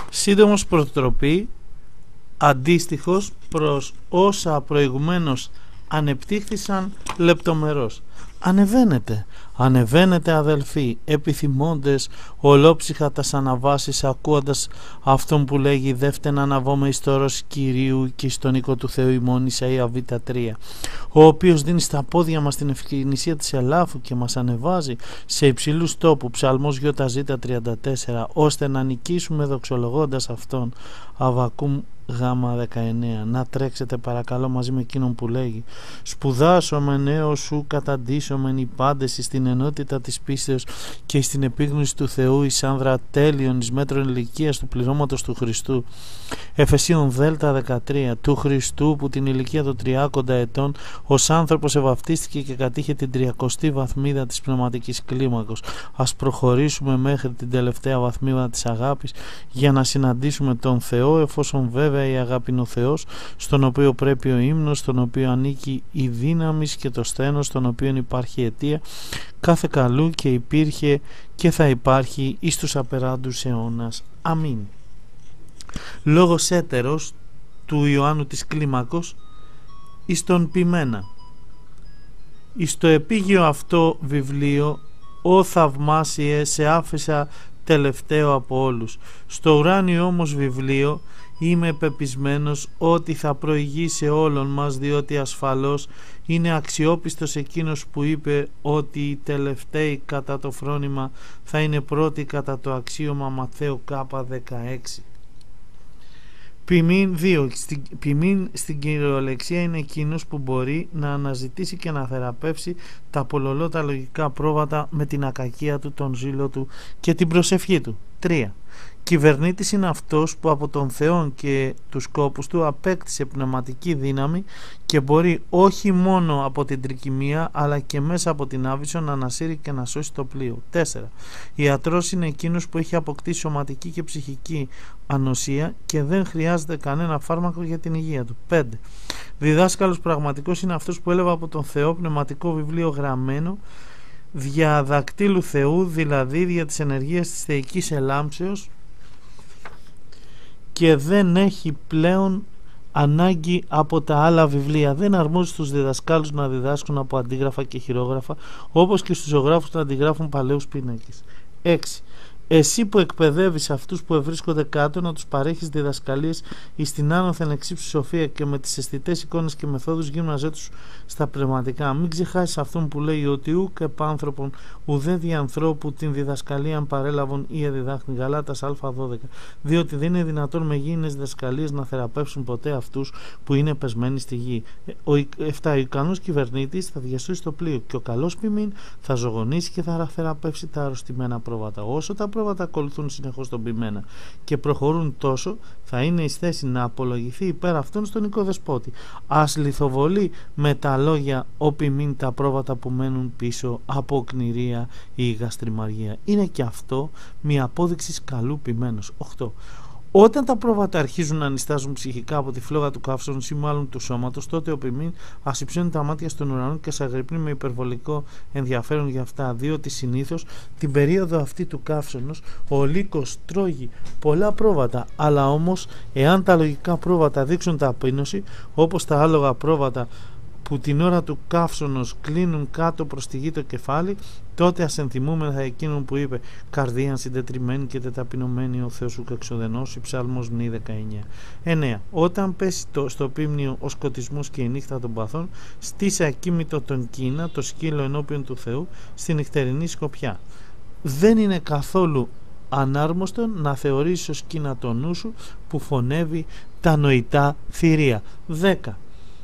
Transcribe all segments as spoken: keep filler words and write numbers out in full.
Σύντομος προτροπή, αντίστοιχος προς όσα προηγουμένως ανεπτύχθησαν λεπτομερώς. Ανεβαίνετε, ανεβαίνετε αδελφοί, επιθυμώντες ολόψυχα τας αναβάσεις, ακούοντας αυτόν που λέγει «Δεύτε αναβώμε εις το όρος Κυρίου και στον οίκο του Θεού ημών» Ισαΐα Β τρία, ο οποίος δίνει στα πόδια μας την ευκαινησία της ελάφου και μας ανεβάζει σε υψηλούς τόπου, Ψαλμός Ι Ζ τριάντα τέσσερα, ώστε να νικήσουμε δοξολογώντας αυτόν. Αββακούμ Γ δεκαεννέα. Να τρέξετε παρακαλώ μαζί με εκείνον που λέγει «Σπουδάσομεν έως σου καταντήσομεν οι πάντες στην ενότητα της πίστεως και στην επίγνωση του Θεού εις άνδρα τέλειον εις μέτρων ηλικίας του πληρώματος του Χριστού». Εφεσίων Δ δεκατρία. Του Χριστού που την ηλικία των τριάκοντα ετών ως άνθρωπος ευαυτίστηκε και κατήχε την τριακοστή βαθμίδα της πνευματικής κλίμακος. Ας προχωρήσουμε μέχρι την τελευταία βαθμίδα της αγάπης για να συναντήσουμε τον Θεό, εφόσον βέβαια η αγάπη είναι ο Θεός, στον οποίο πρέπει ο ύμνος, στον οποίο ανήκει η δύναμη και το στένος, στον οποίο υπάρχει αιτία κάθε καλού και υπήρχε και θα υπάρχει εις τους απεράντους αιώνας. Αμήν. Λόγος έτερος του Ιωάννου της Κλίμακος εις τον ποιμένα. Εις το επίγειο αυτό βιβλίο, «Ω θαυμάσιε, σε άφησα τελευταίο από όλους». Στο ουράνιο όμως βιβλίο είμαι πεπισμένος ότι θα προηγεί σε όλων μας, διότι ασφαλώς είναι αξιόπιστος εκείνος που είπε ότι οι τελευταίοι κατά το φρόνημα θα είναι πρώτοι κατά το αξίωμα. Ματθαίου Κ δεκαέξι. Ποιμήν δύο. Ποιμήν στην κυριολεξία είναι εκείνος που μπορεί να αναζητήσει και να θεραπεύσει τα πολλολότα λογικά πρόβατα με την ακακία του, τον ζήλο του και την προσευχή του. τρία. Κυβερνήτης είναι αυτός που από τον Θεό και τους σκόπους του απέκτησε πνευματική δύναμη και μπορεί όχι μόνο από την τρικυμία αλλά και μέσα από την άβυσσο να ανασύρει και να σώσει το πλοίο. τέσσερα. Ιατρός είναι εκείνος που έχει αποκτήσει σωματική και ψυχική ανοσία και δεν χρειάζεται κανένα φάρμακο για την υγεία του. πέντε. Διδάσκαλος πραγματικός είναι αυτός που έλαβε από τον Θεό πνευματικό βιβλίο γραμμένο δια δακτύλου Θεού, δηλαδή δια της ενεργείας της θεϊκής ελάμψεως, και δεν έχει πλέον ανάγκη από τα άλλα βιβλία. Δεν αρμόζει στους διδασκάλους να διδάσκουν από αντίγραφα και χειρόγραφα, όπως και στους ζωγράφους να αντιγράφουν παλαιούς πίνακες. έξι. Εσύ που εκπαιδεύεις αυτούς που ευρίσκονται κάτω να τους παρέχεις διδασκαλίες εις την άνωθεν εξύψου σοφία και με τις αισθητές εικόνες και μεθόδους γύμναζέ τους στα πνευματικά. Μην ξεχάσεις αυτόν που λέει ότι ούκ επάνθρωπον ουδέ δι' ανθρώπου την διδασκαλία παρέλαβον ή εδιδάχνει. Γαλάτας Α δώδεκα. Διότι δεν είναι δυνατόν με γήινες διδασκαλίες να θεραπεύσουν ποτέ αυτούς που είναι πεσμένοι στη γη. Ο επτά. Ο ικανός κυβερνήτης θα διασώσει το πλοίο και ο καλός ποιμήν θα ζωγονίσει και θα θεραπεύσει τα αρρωστημένα πρόβατα. Όσο τα πρόβατα ακολουθούν συνεχώς τον ποιμένα και προχωρούν τόσο, θα είναι εις θέση να απολογηθεί υπέρ αυτών στον οικοδεσπότη. Ας λιθοβολεί με τα λόγια ο ποιμήν τα πρόβατα που μένουν πίσω από οκνηρία ή γαστριμαργία. Είναι και αυτό μια απόδειξη καλού ποιμένος. οκτώ. Όταν τα πρόβατα αρχίζουν να νηστάζουν ψυχικά από τη φλόγα του καύσωνος ή μάλλον του σώματος, τότε ο ποιμήν ας υψώνει τα μάτια στον ουρανό και ας αγρυπνεί με υπερβολικό ενδιαφέρον για αυτά, διότι συνήθως την περίοδο αυτή του καύσωνος ο λύκος τρώγει πολλά πρόβατα, αλλά όμως εάν τα λογικά πρόβατα δείξουν ταπείνωση, όπως τα άλογα πρόβατα που την ώρα του καύσωνος κλείνουν κάτω προς τη γη το κεφάλι, τότε ας ενθυμούμεθα εκείνον που είπε «Καρδίαν συντετριμένη και τεταπεινωμένη ο Θεός σου εξοδενώσει», Ψάλμος Νι δεκαεννέα. εννέα. Όταν πέσει το, στο πίμνιο ο σκοτισμός και η νύχτα των παθών, στήσε ακίμητο τον Κίνα, το σκύλο ενώπιον του Θεού, στη νυχτερινή σκοπιά. Δεν είναι καθόλου ανάρμοστον να θεωρήσεις ως Κίνα το νου σου που φωνεύει τα νοητά θηρία. δέκα.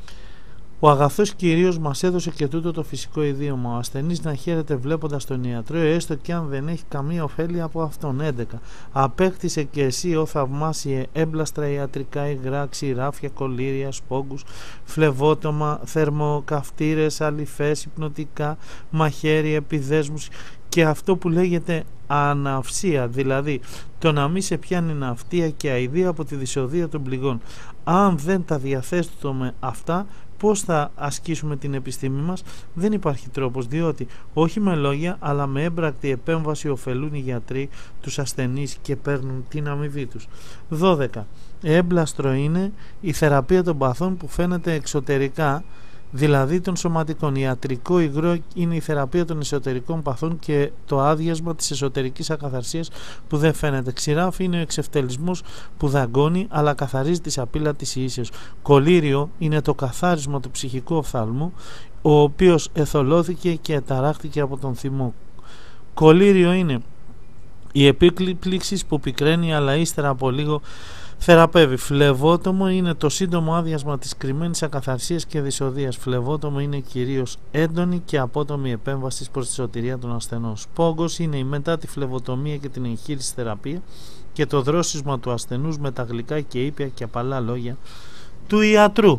Ο αγαθός Κυρίος μας έδωσε και τούτο το φυσικό ιδίωμα, ο ασθενής να χαίρεται βλέποντας τον ιατρό, έστω και αν δεν έχει καμία ωφέλεια από αυτόν. έντεκα. Απέκτησε και εσύ, ο θαυμάσιε, έμπλαστρα ιατρικά υγρά, ξηράφια, κολύρια, σπόγκους, φλεβότομα, θερμοκαυτήρες, αλυφές, υπνοτικά, μαχαίρια, επιδέσμους και αυτό που λέγεται αναυσία, δηλαδή το να μην σε πιάνει ναυτία και αηδία από τη δυσοδεία των πληγών. Αν δεν τα διαθέτουμε αυτά, Πώς θα ασκήσουμε την επιστήμη μας? Δεν υπάρχει τρόπος, διότι όχι με λόγια αλλά με έμπρακτη επέμβαση ωφελούν οι γιατροί τους ασθενείς και παίρνουν την αμοιβή τους. δώδεκα. Έμπλαστρο είναι η θεραπεία των παθών που φαίνεται εξωτερικά, δηλαδή των σωματικών. Ιατρικό υγρό είναι η θεραπεία των εσωτερικών παθών και το άδειασμα της εσωτερικής ακαθαρσίας που δεν φαίνεται. Ξηράφι είναι ο εξευτελισμός που δαγκώνει αλλά καθαρίζει τη σαπίλα της ίσεως. Κολύριο είναι το καθάρισμα του ψυχικού οφθαλμού, ο οποίος εθολώθηκε και ταράχτηκε από τον θυμό. Κολύριο είναι η επίκληξη που πικραίνει αλλά ύστερα από λίγο θεραπεύει. Φλεβότομο είναι το σύντομο άδειασμα της κρυμμένης ακαθαρσίας και δυσοδείας. Φλεβότομο είναι κυρίως έντονη και απότομη επέμβαση προς τη σωτηρία των ασθενών. Σπόγκος είναι η μετά τη φλεβοτομία και την εγχείρηση θεραπεία και το δρόσισμα του ασθενούς με τα γλυκά και ήπια και απαλά λόγια του ιατρού.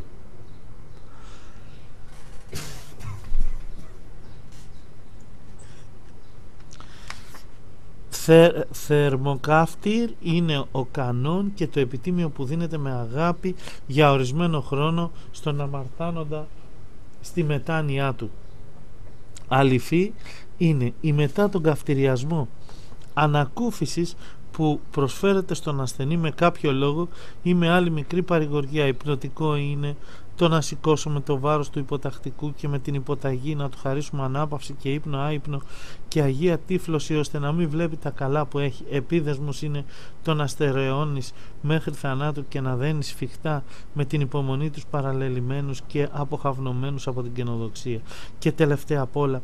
Θε, θερμοκαύτηρ είναι ο κανόν και το επιτίμιο που δίνεται με αγάπη για ορισμένο χρόνο στον αμαρτάνοντα στη μετάνοιά του. Αληφή είναι η μετά τον καυτηριασμό ανακούφισης που προσφέρεται στον ασθενή με κάποιο λόγο ή με άλλη μικρή παρηγοριά. Υπνοτικό είναι το να σηκώσουμε το βάρος του υποτακτικού και με την υποταγή να του χαρίσουμε ανάπαυση και ύπνο άϊπνο και αγία τύφλωση ώστε να μην βλέπει τα καλά που έχει. Επίδεσμος είναι το να στερεώνεις μέχρι θανάτου και να δένεις σφιχτά με την υπομονή τους παραλελειμμένους και αποχαυνομένους από την καινοδοξία. Και τελευταία απ' όλα,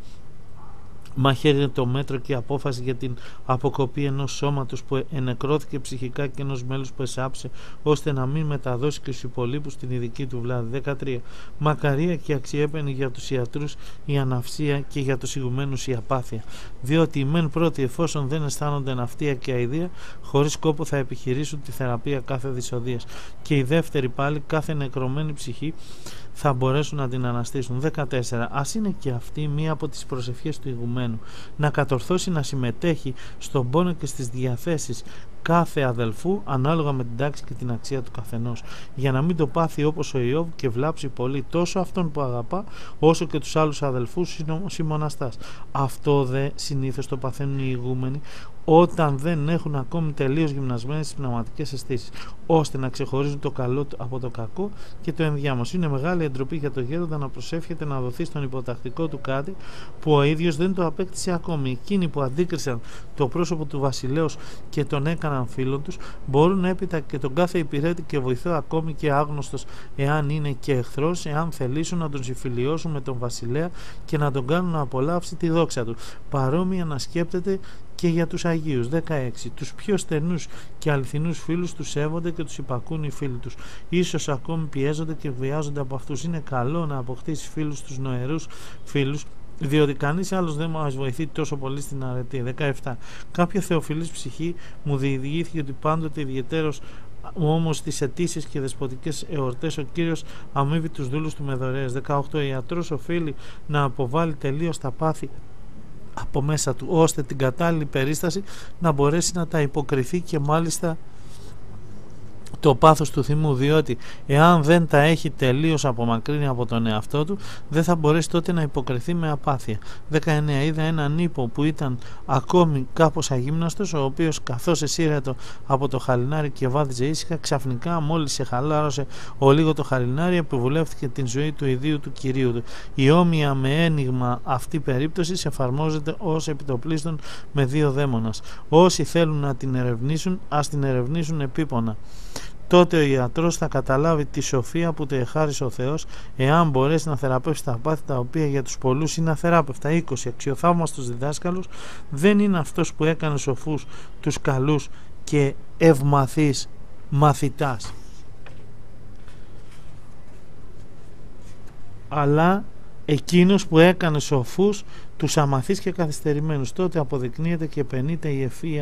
μαχαίρι είναι το μέτρο και η απόφαση για την αποκοπή ενός σώματος που ενεκρώθηκε ψυχικά και ενός μέλους που εσάψε, ώστε να μην μεταδώσει και στους υπολείπους την ειδική του βλάβη. δεκατρία. Μακαρία και αξιέπαινη για τους ιατρούς η αναυσία και για τους ηγουμένους η απάθεια. Διότι οι μεν πρώτοι, εφόσον δεν αισθάνονται ναυτία και αηδία, χωρίς κόπο θα επιχειρήσουν τη θεραπεία κάθε δυσοδείας. Και οι δεύτεροι πάλι, κάθε νεκρωμένη ψυχή θα μπορέσουν να την αναστήσουν. δεκατέσσερα. Ας είναι και αυτή μία από τις προσευχές του ηγουμένου, να κατορθώσει να συμμετέχει στον πόνο και στις διαθέσεις κάθε αδελφού ανάλογα με την τάξη και την αξία του καθενός, για να μην το πάθει όπως ο Ιώβ και βλάψει πολύ τόσο αυτόν που αγαπά όσο και τους άλλους αδελφούς συμμοναστάς. Αυτό δε συνήθως το παθαίνουν οι ηγούμενοι όταν δεν έχουν ακόμη τελείως γυμνασμένες τις πνευματικές αισθήσεις, ώστε να ξεχωρίζουν το καλό από το κακό και το ενδιάμεσο. Είναι μεγάλη εντροπή για το γέροντα να προσεύχεται να δοθεί στον υποτακτικό του κάτι που ο ίδιος δεν το απέκτησε ακόμη. Εκείνοι που αντίκρισαν το πρόσωπο του βασιλέως και τον έκαναν φίλον τους, μπορούν έπειτα και τον κάθε υπηρέτη και βοηθό, ακόμη και άγνωστος εάν είναι και εχθρός, εάν θελήσουν να τον συμφιλιώσουν με τον βασιλέα και να τον κάνουν να απολαύσει τη δόξα του. Παρόμοια να σκέπτεται και για τους Αγίους. δεκαέξι. Τους πιο στενούς και αληθινούς φίλους τους σέβονται και τους υπακούν οι φίλοι τους. Ίσως ακόμη πιέζονται και βιάζονται από αυτούς. Είναι καλό να αποκτήσεις φίλους τους νοερούς φίλους, διότι κανείς άλλος δεν μας βοηθεί τόσο πολύ στην αρετή. δεκαεπτά. Κάποια θεοφιλής ψυχή μου διηγήθηκε ότι πάντοτε ιδιαιτέρως όμως στις αιτήσεις και δεσποτικές εορτές ο Κύριος αμείβει τους δούλους του με δωρεές. δεκαοκτώ. Ο ιατρός οφείλει να αποβάλει τελείως τα πάθη από μέσα του, ώστε την κατάλληλη περίσταση να μπορέσει να τα υποκριθεί και μάλιστα το πάθος του θυμού, διότι εάν δεν τα έχει τελείως απομακρύνει από τον εαυτό του, δεν θα μπορέσει τότε να υποκριθεί με απάθεια. δεκαεννέα. Είδα έναν ύπο που ήταν ακόμη κάπως αγύμναστος, ο οποίος καθώς εσύρετο από το χαλινάρι και βάδιζε ήσυχα, ξαφνικά μόλις σε χαλάρωσε ο λίγο το χαλινάρι, επιβουλεύτηκε την ζωή του ιδίου του Κυρίου του. Η όμοια με ένιγμα αυτή περίπτωση εφαρμόζεται ως επιτοπλίστων με δύο δαίμονας. Όσοι θέλουν να την ερευνήσουν, ας την ερευνήσουν επίπονα. Τότε ο ιατρός θα καταλάβει τη σοφία που του εχάρισε ο Θεός, εάν μπορέσει να θεραπεύσει τα πάθη τα οποία για τους πολλούς είναι αθεράπευτα. είκοσι. Αξιοθαύμαστος διδάσκαλος δεν είναι αυτός που έκανε σοφούς τους καλούς και ευμαθείς μαθητάς, αλλά εκείνος που έκανε σοφούς τους αμαθείς και καθυστερημένους. Τότε αποδεικνύεται και πενείται η ευφυΐα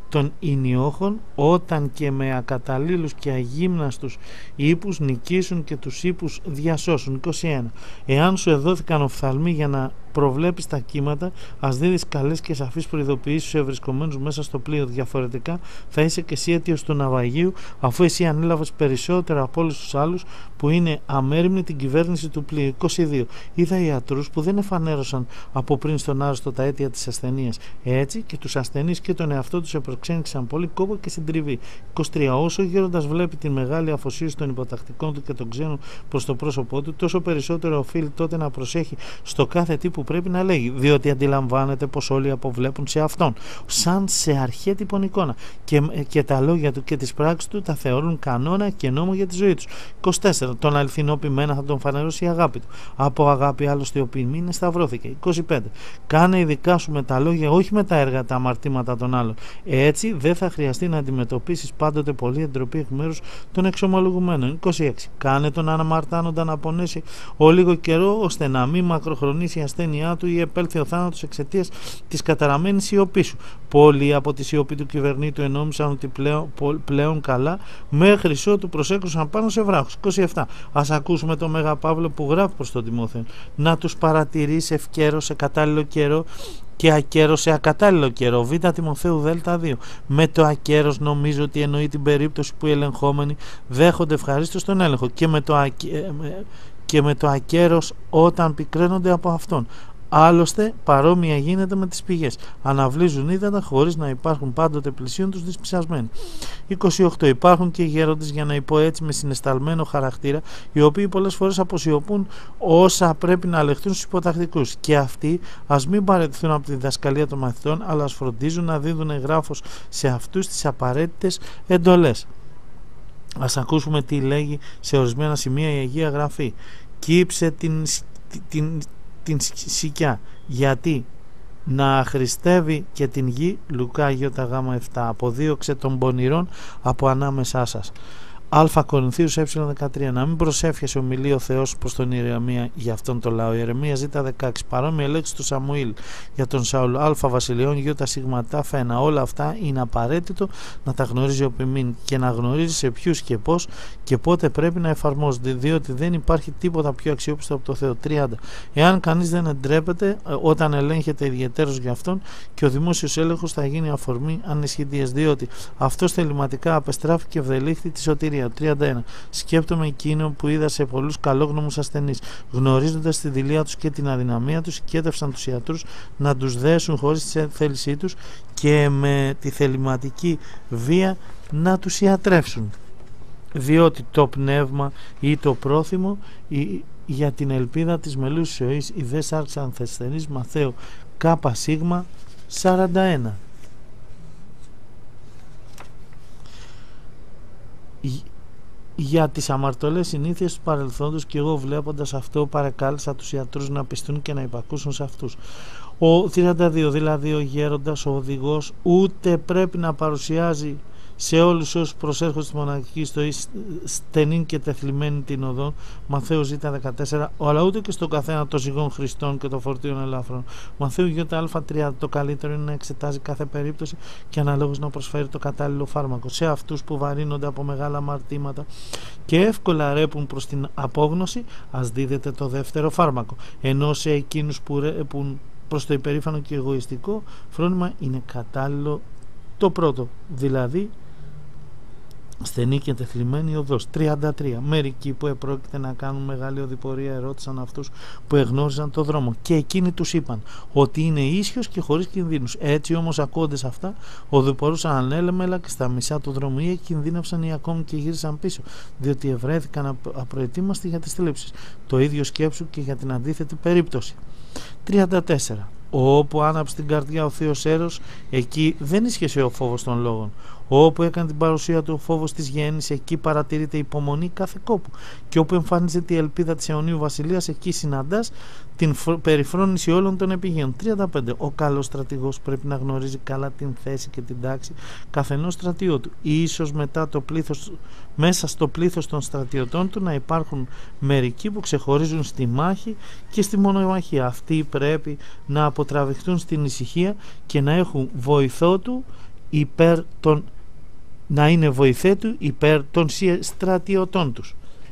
των Ινιώχων, όταν και με ακαταλλήλους και αγύμναστους ύπους νικήσουν και τους ύπους διασώσουν. είκοσι ένα. Εάν σου εδόθηκαν οφθαλμοί για να προβλέπεις τα κύματα, ας δίδεις καλές και σαφείς προειδοποιήσεις στους ευρισκομένους μέσα στο πλοίο. Διαφορετικά θα είσαι και εσύ αίτιος του ναυαγίου, αφού εσύ ανέλαβες περισσότερα από όλους τους άλλους που είναι αμέριμνοι την κυβέρνηση του πλοίου. είκοσι δύο. Είδα ιατρούς που δεν εφανέρωσαν από πριν στον άρρωστο τα αίτια της ασθενείας. Έτσι και τους ασθενείς και τον εαυτό τους επροξένηξαν πολύ κόπο και συντριβή. είκοσι τρία. Όσο ο γέροντας βλέπει την μεγάλη αφοσίωση των υποτακτικών του και των ξένων προς το πρόσωπό του, τόσο περισσότερο οφείλει τότε να προσέχει στο κάθε τι που πρέπει να λέγει, διότι αντιλαμβάνεται πως όλοι αποβλέπουν σε αυτόν, σαν σε αρχέτυπον εικόνα, και, και τα λόγια του και τις πράξεις του τα θεωρούν κανόνα και νόμο για τη ζωή τους. είκοσι τέσσερα. Τον αληθινό ποιμένα θα τον φανερώσει η αγάπη του. Από αγάπη άλλωστε ο ποιημένος σταυρώθηκε. είκοσι πέντε. Κάνε ειδικά σου με τα λόγια, όχι με τα έργα, τα αμαρτήματα των άλλων. Έτσι δεν θα χρειαστεί να αντιμετωπίσεις πάντοτε πολλή εντροπή εκ μέρους των εξομολογουμένων. είκοσι έξι. Κάνε τον αναμαρτάνοντα να πονέσει ο λίγο καιρό, ώστε να μην μακροχρονίσει η ασθένειά του ή επέλθει ο θάνατος εξαιτίας της καταραμένης σιωπής σου. Πολλοί από τη σιωπή του κυβερνήτου ενόμισαν ότι πλέον, πλέον καλά, μέχρι ότου προσέκρουσαν πάνω σε βράχους. είκοσι επτά. Ας ακούσουμε τον Μέγα Παύλο που γράφει προς τον Τιμόθεο. Να τους παρατηρείς ευκαίρος σε κατάλληλο καιρό και ακέρος σε ακατάλληλο καιρό. Β. Τιμοθέου Δέλτα δύο. Με το ακέρος νομίζω ότι εννοεί την περίπτωση που οι ελεγχόμενοι δέχονται ευχαρίστως τον έλεγχο, και με το, ακέ... και με το ακέρος όταν πικραίνονται από αυτόν. Άλλωστε παρόμοια γίνεται με τις πηγές. Αναβλύζουν ύδατα χωρίς να υπάρχουν πάντοτε πλησίον τους δυσπυσασμένοι. είκοσι οκτώ. Υπάρχουν και γέροντες, για να υπό έτσι με συναισθαλμένο χαρακτήρα, οι οποίοι πολλές φορές αποσιωπούν όσα πρέπει να αλεχθούν στους υποτακτικούς. Και αυτοί ας μην παραιτηθούν από τη διδασκαλία των μαθητών, αλλά ας φροντίζουν να δίδουν εγγράφος σε αυτούς τις απαραίτητες εντολές. Ας ακούσουμε τι λέγει σε ορισμένα σημεία η Αγία Γραφή. Κύψε την, την, την σικιά, γιατί να αχρηστεύει και την γη. Λουκά Ι Γ επτά. Αποδίωξε των πονηρών από ανάμεσά σας. Α Κορινθίους Ε δεκατρία. Να μην προσεύχεσαι, ομιλεί ο Θεός προς τον Ιερεμία για αυτόν τον λαό. Ιερεμία Ζ δεκαέξι. Παρόμοια λέξη του Σαμουήλ για τον Σαούλ. Α Βασιλειών Ι Σιγματά Φένα. Όλα αυτά είναι απαραίτητο να τα γνωρίζει ο ποιμήν και να γνωρίζει σε ποιους και πώς και πότε πρέπει να εφαρμόζονται, διότι δεν υπάρχει τίποτα πιο αξιόπιστο από το Θεό. τριάντα. Εάν κανείς δεν εντρέπεται όταν ελέγχεται ιδιαιτέρως για αυτόν, και ο δημόσιος έλεγχος θα γίνει αφορμή ανισχυτίας, διότι αυτός θεληματικά απεστράφει και ευδελίχθη τη σωτηρία. τριάντα ένα. Σκέπτομαι εκείνο που είδα σε πολλούς καλόγνωμους ασθενείς, γνωρίζοντας τη δειλία τους και την αδυναμία τους, σκέτευσαν τους ιατρούς να τους δέσουν χωρίς τη θέλησή τους και με τη θεληματική βία να τους ιατρεύσουν, διότι το πνεύμα ή το πρόθυμο ή, για την ελπίδα της μελούς ζωής οι δε σάρξαν θεσθενείς. Μαθαίου Κ Σίγμα σαράντα ένα. Για τις αμαρτωλές συνήθειες του παρελθόντος, και εγώ βλέποντας αυτό παρακάλεσα τους ιατρούς να πιστούν και να υπακούσουν σε αυτούς. Ο τριάντα δύο. Δηλαδή ο γέροντας, ο οδηγός, ούτε πρέπει να παρουσιάζει σε όλους όσους προσέρχονται στη μοναχική ζωή στενήν και τεθλιμμένη την οδό. Μαθαίου Ζ δεκατέσσερα. Αλλά ούτε και στον καθένα των ζυγών Χριστών και των φορτίων ελάφρων. Μαθαίου Ι Α τρία. Το καλύτερο είναι να εξετάζει κάθε περίπτωση και αναλόγως να προσφέρει το κατάλληλο φάρμακο σε αυτούς που βαρύνονται από μεγάλα αμαρτήματα και εύκολα ρέπουν προς την απόγνωση. Ας δίδεται το δεύτερο φάρμακο, ενώ σε εκείνους που ρέπουν προς το υπερήφανο και εγωιστικό φρόνημα είναι κατάλληλο το πρώτο, δηλαδή στενή και τεθλιμμένη οδός. τριάντα τρία. Μερικοί που επρόκειται να κάνουν μεγάλη οδηπορία ερώτησαν αυτούς που εγνώριζαν το δρόμο, και εκείνοι τους είπαν ότι είναι ίσιος και χωρίς κινδύνους. Έτσι όμως, ακούγοντας αυτά, οδηπορούσαν ανέλεμελα και στα μισά του δρόμου, ή κινδύνευσαν ή ακόμη και γύρισαν πίσω, διότι ευρέθηκαν απροετοίμαστοι για τις θλίψεις. Το ίδιο σκέψου και για την αντίθετη περίπτωση. τριάντα τέσσερα. Όπου άναψε την καρδιά ο Θείος Έρος, εκεί δεν ίσχυσε ο φόβος των λόγων. Όπου έκανε την παρουσία του ο φόβος της γέννης, εκεί παρατηρείται υπομονή κάθε κόπου. Και όπου εμφανίζεται η ελπίδα της αιωνίου βασιλείας, εκεί συναντάς την περιφρόνηση όλων των επιγείων. τριάντα πέντε. Ο καλός στρατηγός πρέπει να γνωρίζει καλά την θέση και την τάξη καθενός στρατιώτου. Ίσως μετά το πλήθος, μέσα στο πλήθος των στρατιωτών του να υπάρχουν μερικοί που ξεχωρίζουν στη μάχη και στη μονομαχία. Αυτοί πρέπει να αποτραβηχτούν στην ησυχία και να έχουν βοηθό του υπέρ των, να είναι βοηθέ του υπέρ των στρατιωτών τους.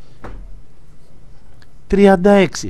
τριάντα έξι.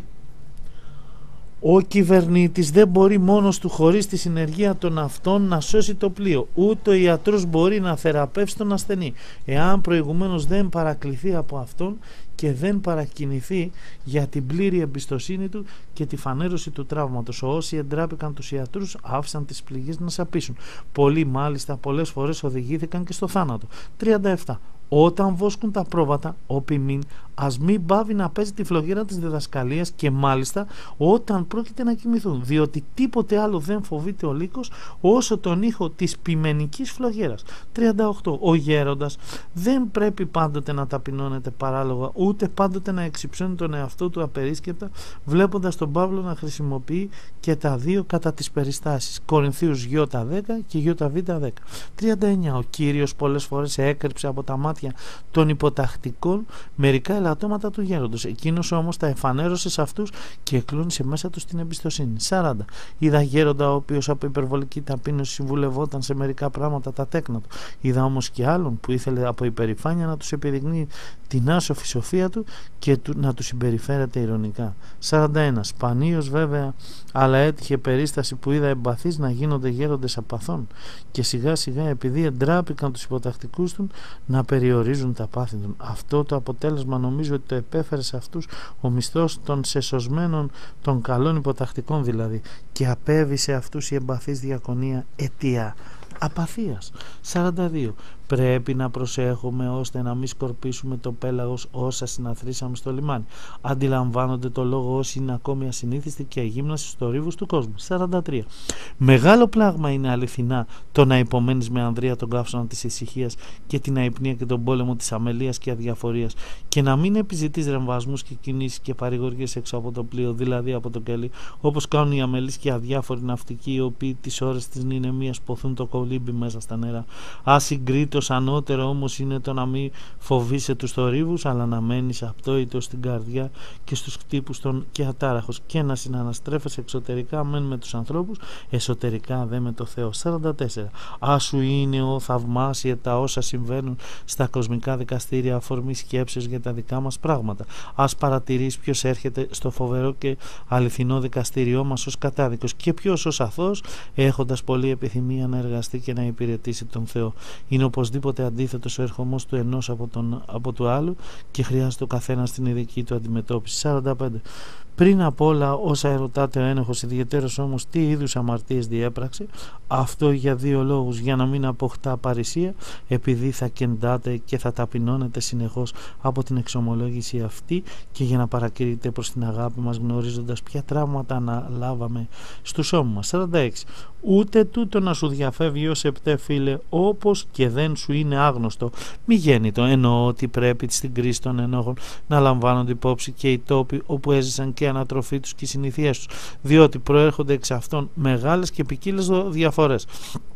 Ο κυβερνήτης δεν μπορεί μόνος του χωρίς τη συνεργεία των αυτών να σώσει το πλοίο. Ούτε ο ιατρός μπορεί να θεραπεύσει τον ασθενή. Εάν προηγουμένως δεν παρακληθεί από αυτόν και δεν παρακινηθεί για την πλήρη εμπιστοσύνη του και τη φανέρωση του τραύματος. Όσοι εντράπηκαν τους ιατρούς άφησαν τις πληγές να σαπίσουν. Πολλοί μάλιστα πολλές φορές οδηγήθηκαν και στο θάνατο. τριάντα επτά. Όταν βόσκουν τα πρόβατα, ο ποιμήν ας μην πάβει να παίζει τη φλογέρα της διδασκαλίας και μάλιστα όταν πρόκειται να κοιμηθούν, διότι τίποτε άλλο δεν φοβείται ο λύκος όσο τον ήχο της ποιμενικής φλογέρας. τριάντα οκτώ. Ο γέροντας δεν πρέπει πάντοτε να ταπεινώνεται παράλογα, ούτε πάντοτε να εξυψώνει τον εαυτό του απερίσκεπτα, βλέποντας τον Παύλο να χρησιμοποιεί και τα δύο κατά τις περιστάσεις. Κορινθίους Ι δέκα και Ι Β δέκα. τριάντα εννιά. Ο Κύριος πολλές φορές έκρυψε από τα μάτια των υποτακτικών μερικά ελαττώματα του γέροντος. Εκείνος όμως τα εφανέρωσε σε αυτούς και εκλώνησε μέσα τους την εμπιστοσύνη. σαράντα. Είδα γέροντα ο οποίος από υπερβολική ταπείνωση συμβουλευόταν σε μερικά πράγματα τα τέκνα του. Είδα όμως και άλλον που ήθελε από υπερηφάνεια να τους επιδεικνύει την άσοφη σοφία του και του, να τους συμπεριφέρεται ειρωνικά. σαράντα ένα. Σπανίως βέβαια, αλλά έτυχε περίσταση που είδα εμπαθείς να γίνονται γέροντες απαθών και σιγά σιγά επειδή εντράπηκαν τους υποτακτικούς του να περιορίζουν τα πάθη των. Αυτό το αποτέλεσμα νομίζω ότι το επέφερε σε αυτούς ο μισθός των σεσωσμένων των καλών υποτακτικών δηλαδή, και απέβησε αυτούς η εμπαθής διακονία αιτία απαθίας. σαράντα δύο. Πρέπει να προσέχουμε ώστε να μην σκορπίσουμε το πέλαγος όσα συναθρήσαμε στο λιμάνι. Αντιλαμβάνονται το λόγο όσοι είναι ακόμη ασυνήθιστοι και αγύμναστοι στο ρίβους του κόσμου. σαράντα τρία. Μεγάλο πλάγμα είναι αληθινά το να υπομένεις με ανδρεία τον καύσωνα της ησυχίας και την αϊπνία και τον πόλεμο της αμελίας και αδιαφορίας και να μην επιζητείς ρεμβασμούς και κινήσεις και παρηγοριές έξω από το πλοίο, δηλαδή από το κελί, όπως κάνουν οι αμελείς και αδιάφοροι ναυτικοί οι οποίοι τις ώρες της νηνεμίας ποθούν το κολύμπι μέσα στα νερά. Ασυγκρίτως ανώτερο όμως είναι το να μην φοβείσαι τους θορύβους, αλλά να μένεις απτόητος στην καρδιά και στους χτύπους των και ατάραχος και να συναναστρέφεσαι εξωτερικά μεν με τους ανθρώπους, εσωτερικά δε με το Θεό. σαράντα τέσσερα. Άσου είναι ο θαυμάσια τα όσα συμβαίνουν στα κοσμικά δικαστήρια αφορμή σκέψεως για τα δικά μας πράγματα. Ας παρατηρείς ποιος έρχεται στο φοβερό και αληθινό δικαστήριό μας ως κατάδικος και ποιος ως αθώος, έχοντας πολλή επιθυμία να εργαστεί και να υπηρετήσει τον Θεό. Είναι οπωσδήποτε αντίθετος ο ερχομός του ενός από, τον, από του άλλου και χρειάζεται ο καθένας την ειδική του αντιμετώπιση. σαράντα πέντε. Πριν απ' όλα όσα ερωτάται ο ένοχος, ιδιαιτέρως όμως τι είδους αμαρτίες διέπραξε, αυτό για δύο λόγους: για να μην αποκτά παρησία, επειδή θα κεντάτε και θα ταπεινώνετε συνεχώς από την εξομολόγηση αυτή, και για να παρακηρείτε προς την αγάπη μας, γνωρίζοντας ποια τραύματα αναλάβαμε στους ώμους μας. σαράντα έξι. Ούτε τούτο να σου διαφεύγει ως επτέ φίλε, όπως και δεν σου είναι άγνωστο. Μη γέννητο, εννοώ ότι πρέπει στην κρίση των ενόχων να λαμβάνονται υπόψη και οι τόποι όπου έζησαν και η ανατροφή τους και οι συνήθειές τους, διότι προέρχονται εξ αυτών μεγάλες και ποικίλες διαφορές.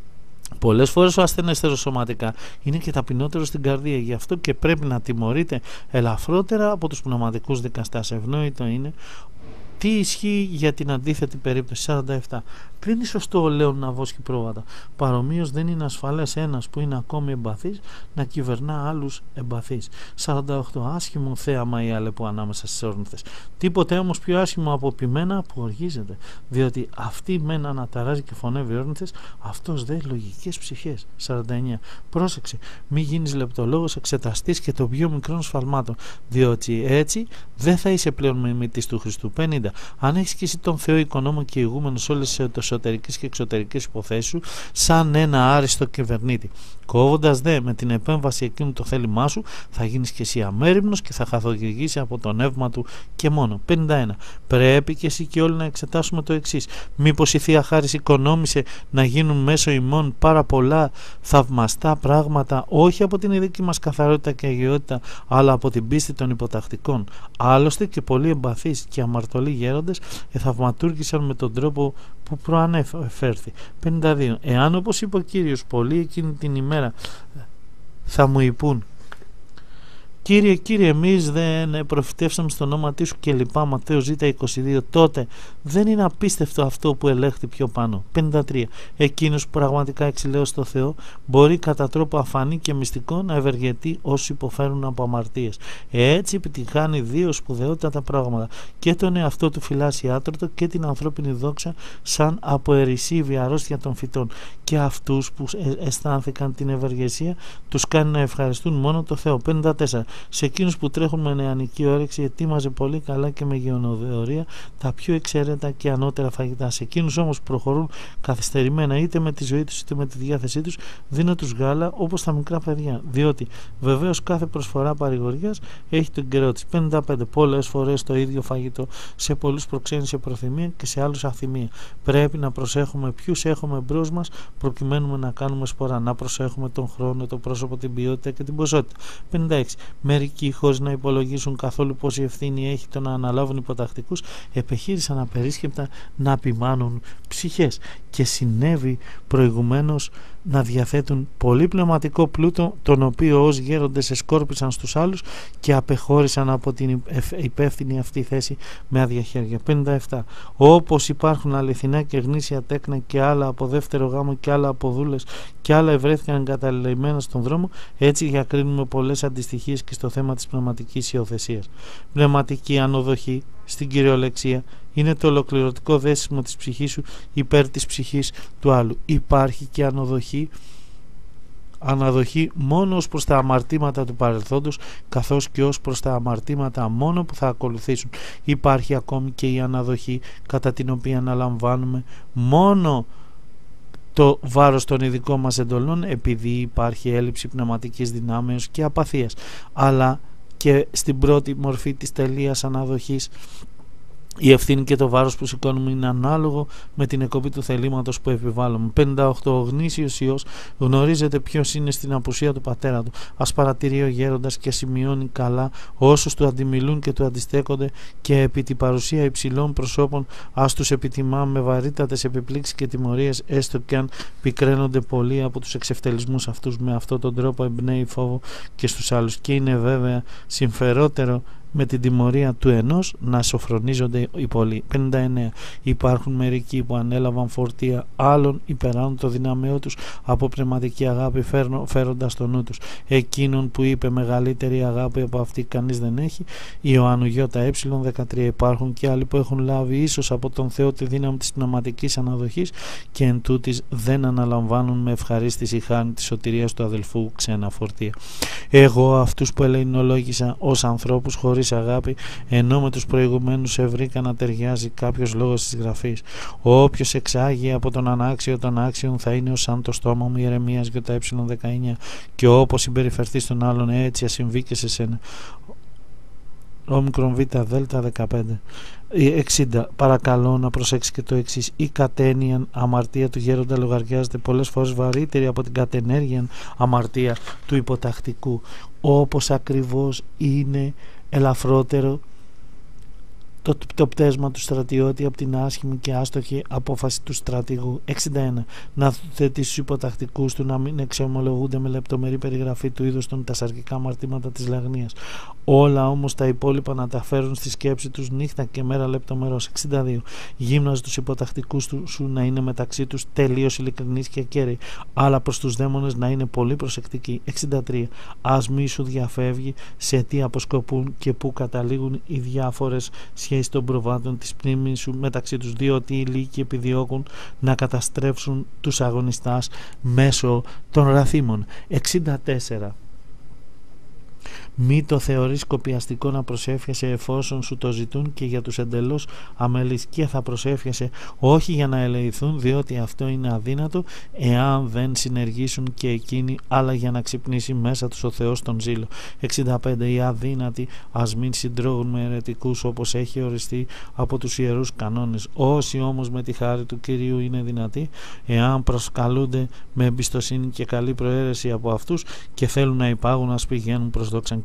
Πολλές φορές ο ασθενέστερος σωματικά είναι και ταπεινότερο στην καρδία, γι' αυτό και πρέπει να τιμωρείται ελαφρότερα από τους πνευματικούς δικαστάς. Ευνόητο είναι. Τι ισχύει για την αντίθετη περίπτωση. σαράντα επτά. Δεν είναι σωστό ο Λέων να βόσκει πρόβατα. Παρομοίως δεν είναι ασφαλές ένας που είναι ακόμη εμπαθής να κυβερνά άλλους εμπαθείς. σαράντα οκτώ. Άσχημο θέαμα η αλεπού ανάμεσα στις όρνηθες. Τίποτε όμως πιο άσχημο από ποιμένα που οργίζεται. Διότι αυτή μεν αναταράζει και φωνεύει όρνηθες, αυτός δε λογικές ψυχές. σαράντα εννιά. Πρόσεξε, μη γίνεις λεπτολόγος, εξεταστής και των πιο μικρών σφαλμάτων. Διότι έτσι δεν θα είσαι πλέον μιμητής του Χριστού. πενήντα. Αν έχεις και εσύ τον Θεό οικονόμο και ηγούμενο σε όλες τις εσωτερικές και εξωτερικές υποθέσεις σου, σαν ένα άριστο κυβερνήτη, κόβοντας δε με την επέμβαση εκείνου το θέλημά σου, θα γίνεις και εσύ αμέριμνος και θα καθοδηγήσει από το νεύμα του και μόνο. πενήντα ένα. Πρέπει και εσύ και όλοι να εξετάσουμε το εξής: μήπως η Θεία Χάρις οικονόμησε να γίνουν μέσω ημών πάρα πολλά θαυμαστά πράγματα, όχι από την ειδική μας καθαρότητα και αγιότητα, αλλά από την πίστη των υποτακτικών. Άλλωστε και πολλοί εμπαθείς και αμαρτωλοί γέροντες εθαυματούργησαν με τον τρόπο που προανέφερθη. πενήντα δύο. Εάν, όπως είπε ο Κύριος, πολλοί εκείνη την ημέρα θα μου υπούν Κύριε, κύριε, εμείς δεν προφητεύσαμε στο όνομα σου και λοιπά. Ματθαίος Ζ είκοσι δύο. Τότε δεν είναι απίστευτο αυτό που ελέγχθη πιο πάνω. πενήντα τρία. Εκείνος που πραγματικά εξηλαίω στο Θεό μπορεί κατά τρόπο αφανή και μυστικό να ευεργετεί όσους υποφέρουν από αμαρτίες. Έτσι επιτυχάνει δύο σπουδαιότατα πράγματα. Και τον εαυτό του φυλάσσει άτρωτο και την ανθρώπινη δόξα σαν από ερησίβη αρρώστια των φυτών. Και αυτούς που αισθάνθηκαν την ευεργεσία τους κάνει να ευχαριστούν μόνο το Θεό. πενήντα τέσσερα. Σε εκείνους που τρέχουν με νεανική όρεξη ετοίμαζε πολύ καλά και με γεωνοδεωρία τα πιο εξαίρετα και ανώτερα φαγητά. Σε εκείνους όμως που προχωρούν καθυστερημένα είτε με τη ζωή τους είτε με τη διάθεσή τους, δίνω τους γάλα όπως τα μικρά παιδιά. Διότι βεβαίως κάθε προσφορά παρηγοριάς έχει τον καιρό της. πενήντα πέντε. Πολλές φορές το ίδιο φαγητό σε πολλούς προξένει σε προθυμία και σε άλλους αθυμία. Πρέπει να προσέχουμε ποιους έχουμε μπρος μας προκειμένου να κάνουμε σπορά. Να προσέχουμε τον χρόνο, το πρόσωπο, την ποιότητα και την ποσότητα. πενήντα έξι. Μερικοί, χωρίς να υπολογίσουν καθόλου πόση ευθύνη έχει το να αναλάβουν υποτακτικούς, επιχείρησαν απερίσκεπτα να απειμάνουν ψυχές και συνέβη προηγουμένως να διαθέτουν πολύ πνευματικό πλούτο, τον οποίο ως γέροντες εσκόρπισαν στους άλλους και απεχώρησαν από την υπεύθυνη αυτή θέση με άδεια χέρια. πενήντα επτά. Όπως υπάρχουν αληθινά και γνήσια τέκνα και άλλα από δεύτερο γάμο και άλλα από δούλες και άλλα ευρέθηκαν εγκαταλελειμμένα στον δρόμο, έτσι διακρίνουμε πολλές αντιστοιχίες και στο θέμα της πνευματικής υιοθεσίας. Πνευματική ανοδοχή στην κυριολεξία είναι το ολοκληρωτικό δέσιμο της ψυχής σου υπέρ της ψυχής του άλλου. Υπάρχει και ανοδοχή, αναδοχή μόνο ως προς τα αμαρτήματα του παρελθόντος, καθώς και ως προς τα αμαρτήματα μόνο που θα ακολουθήσουν. Υπάρχει ακόμη και η αναδοχή κατά την οποία αναλαμβάνουμε μόνο το βάρος των ειδικών μας εντολών, επειδή υπάρχει έλλειψη πνευματικής δυνάμεως και απαθίας, αλλά και στην πρώτη μορφή της τελείας αναδοχής η ευθύνη και το βάρος που σηκώνουμε είναι ανάλογο με την εκοπή του θελήματος που επιβάλλουμε. πενήντα οκτώ. Ο γνήσιος Υιός γνωρίζεται ποιος είναι στην απουσία του πατέρα του. Ας παρατηρεί ο γέροντας και σημειώνει καλά όσους του αντιμιλούν και του αντιστέκονται, και επί την παρουσία υψηλών προσώπων ας τους επιτιμά με βαρύτατες επιπλήξεις και τιμωρίες, έστω και αν πικραίνονται πολλοί από τους εξευτελισμούς αυτούς. Με αυτόν τον τρόπο εμπνέει φόβο και στους άλλους, και είναι βέβαια συμφερότερο με την τιμωρία του ενός να σοφρονίζονται οι πολλοί. πενήντα εννέα. Υπάρχουν μερικοί που ανέλαβαν φορτία άλλων υπεράνω το δυναμέο τους από πνευματική αγάπη, φέροντας το νου τους. Εκείνον που είπε μεγαλύτερη αγάπη από αυτή κανείς δεν έχει. Ιωάννου Ι Ε δεκατρία. Υπάρχουν και άλλοι που έχουν λάβει ίσως από τον Θεό τη δύναμη της πνευματικής αναδοχής και εν τούτης δεν αναλαμβάνουν με ευχαρίστηση χάρη της σωτηρίας του αδελφού ξένα φορτία. Εγώ αυτούς που ελεηνολόγησα ως ανθρώπους χωρίς αγάπη, ενώ με τους προηγουμένους ευρήκα να ταιριάζει κάποιος λόγος της γραφής. Όποιος εξάγει από τον ανάξιο των άξιων θα είναι ως σαν το στόμα μου. Ιερεμίας Ι Ε δεκαεννέα. Και όπως συμπεριφερθεί στον άλλον, έτσι ας συμβεί και σε σένα. Όμικρον Β Δέλτα δεκαπέντε. εξήντα. Παρακαλώ να προσέξει και το εξής. Η κατένιαν αμαρτία του γέροντα λογαριάζεται πολλές φορές βαρύτερη από την κατενέργιαν αμαρτία του υποτακτικού, όπως ακριβώς είναι ελαφρότερο το, το πτέσμα του στρατιώτη από την άσχημη και άστοχη απόφαση του στρατηγού. εξήντα ένα. Να θέτει στους υποτακτικούς του να μην εξομολογούνται με λεπτομερή περιγραφή του είδους των τα σαρκικά αμαρτήματα της λαγνίας. Όλα όμως τα υπόλοιπα να τα φέρουν στη σκέψη τους νύχτα και μέρα λεπτομερώς. εξήντα δύο. Γύμνας τους υποτακτικούς του σου να είναι μεταξύ τους τελείως ειλικρινείς και κέραιοι, αλλά προς τους δαίμονες να είναι πολύ προσεκτικοί. εξήντα τρία. Ας μη σου διαφεύγει σε τι αποσκοπούν και πού καταλήγουν οι διάφορες σχέσεις των προβάτων της μνήμης σου μεταξύ τους, διότι οι λύκοι επιδιώκουν να καταστρέψουν τους αγωνιστάς μέσω των ραθήμων. εξήντα τέσσερα. Μη το θεωρείς κοπιαστικό να προσεύχεσαι εφόσον σου το ζητούν και για τους εντελώς αμελείς, και θα προσεύχεσαι όχι για να ελεηθούν, διότι αυτό είναι αδύνατο εάν δεν συνεργήσουν και εκείνοι, αλλά για να ξυπνήσει μέσα τους ο Θεός τον ζήλο. εξήντα πέντε. Οι αδύνατοι ας μην συντρώγουν με αιρετικούς όπως έχει οριστεί από τους ιερούς κανόνες. Όσοι όμως με τη χάρη του Κυρίου είναι δυνατοί, εάν προσκαλούνται με εμπιστοσύνη και καλή προαίρεση από αυτούς και θέλουν να υπάγουν, ας πηγαίνουν προς δόξαν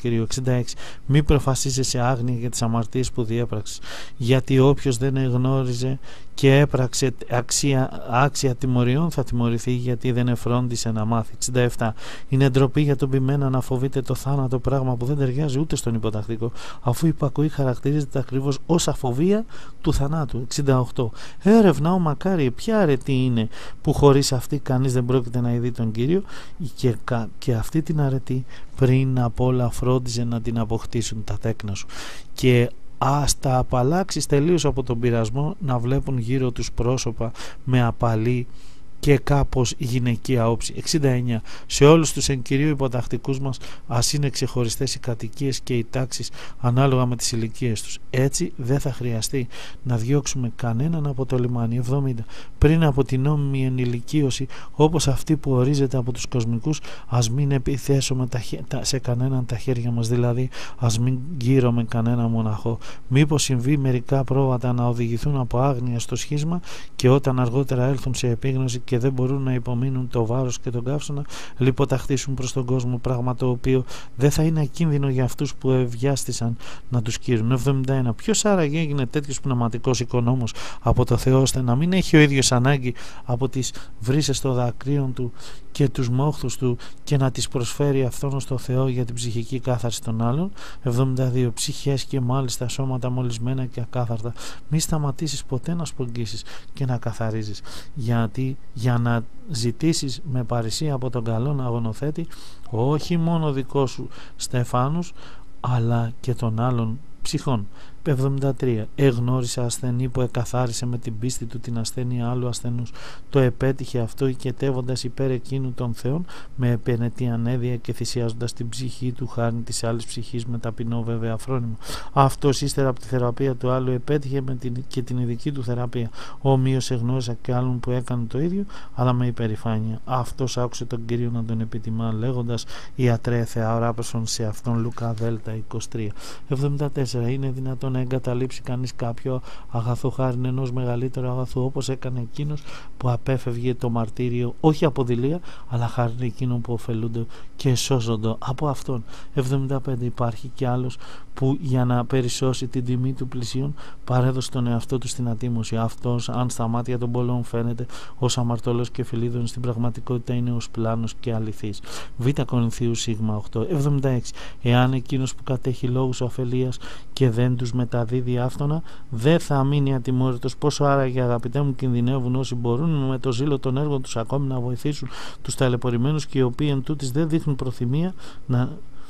Κυρίου. εξήντα έξι. Μη προφασίζεσαι άγνοια για τις αμαρτίες που διέπραξες, γιατί όποιος δεν εγνώριζε και έπραξε αξία, άξια τιμωριών θα τιμωρηθεί, γιατί δεν εφρόντισε να μάθει. εξήντα επτά. Είναι ντροπή για τον ποιμένο να φοβείται το θάνατο, πράγμα που δεν ταιριάζει ούτε στον υποτακτικό, αφού η υπακοή χαρακτηρίζεται ακριβώς ως αφοβία του θανάτου. εξήντα οκτώ. Έρευνα ο μακάρι, ποια αρετή είναι που χωρίς αυτή κανείς δεν πρόκειται να ειδεί τον Κύριο, και, και αυτή την αρετή πριν απ' όλα φρόντιζε να την αποκτήσουν τα τέκνα σου. Και ας τα απαλλάξεις τελείως από τον πειρασμό να βλέπουν γύρω τους πρόσωπα με απαλή και κάπως γυναικεία όψη. εξήντα εννιά. Σε όλους τους εν κυρίω υποτακτικούς μας ας είναι ξεχωριστές οι κατοικίες και οι τάξεις ανάλογα με τις ηλικίες τους. Έτσι δεν θα χρειαστεί να διώξουμε κανέναν από το λιμάνι. εβδομήντα. Πριν από την νόμιμη ενηλικίωση, όπως αυτή που ορίζεται από τους κοσμικούς, ας μην επιθέσουμε σε κανέναν τα χέρια μας, δηλαδή ας μην γύρουμε κανένα μοναχό. Μήπως συμβεί μερικά πρόβατα να οδηγηθούν από άγνοια στο σχίσμα και όταν αργότερα έλθουν σε επίγνωση και δεν μπορούν να υπομείνουν το βάρος και τον καύσωνα, λιποταχτήσουν προς τον κόσμο, πράγμα το οποίο δεν θα είναι ακίνδυνο για αυτούς που ευιάστησαν να τους κύρουν. εβδομήντα ένα. Ποιος άραγε έγινε τέτοιος πνευματικός οικονόμος από το Θεό, ώστε να μην έχει ο ίδιος ανάγκη από τις βρύσες των δακρύων του και τους μόχθους του και να τις προσφέρει αυτόν στο Θεό για την ψυχική κάθαρση των άλλων. εβδομήντα δύο. Ψυχές και μάλιστα σώματα μολυσμένα και ακάθαρτα, μη σταματήσεις ποτέ να σπογγίσεις και να καθαρίζεις, γιατί για να ζητήσεις με παρησία από τον καλόν αγωνοθέτη όχι μόνο δικό σου στεφάνους αλλά και των άλλων ψυχών. εβδομήντα τρία. Εγνώρισε ασθενή που εκαθάρισε με την πίστη του την ασθένεια άλλου ασθενούς. Το επέτυχε αυτό οικετεύοντας υπέρ εκείνου των θεών με επενετή ανέδεια και θυσιάζοντας την ψυχή του χάρη της άλλης ψυχής με ταπεινό βέβαια φρόνιμο. Αυτός ύστερα από τη θεραπεία του άλλου επέτυχε με την, και την ειδική του θεραπεία. Ομοίως εγνώρισα και άλλον που έκανε το ίδιο, αλλά με υπερηφάνεια. Αυτός άκουσε τον Κύριο να τον επιτιμά, λέγοντας «Ιατρέ Θεαράπεσον σε αυτόν». Λουκά Δέλτα είκοσι τρία. εβδομήντα τέσσερα. Είναι δυνατόν να εγκαταλείψει κανείς κάποιο αγαθό χάριν ενός μεγαλύτερου αγαθού, όπως έκανε εκείνος που απέφευγε το μαρτύριο όχι από δειλία αλλά χάριν εκείνων που ωφελούνται και σώζονται από αυτόν. εβδομήντα πέντε. Υπάρχει και άλλος που για να περισσώσει την τιμή του πλησίον παρέδωσε τον εαυτό του στην ατίμωση. Αυτός, αν στα μάτια των πολλών φαίνεται ως αμαρτωλός και φιλίδων, στην πραγματικότητα είναι ως πλάνος και αληθής. Β Κορινθίου σίγμα οκτώ. εβδομήντα έξι. Εάν εκείνος που κατέχει λόγους ωφελίας και δεν τους μεταδίδει άφθονα, δεν θα μείνει ατιμόρυτος. Πόσο άραγε, αγαπητέ μου, κινδυνεύουν όσοι μπορούν με το ζήλο των έργων τους ακόμη να βοηθήσουν τους ταλαιπωρημένους και οι οποίοι εν τούτης δεν δείχνουν προθυμία να,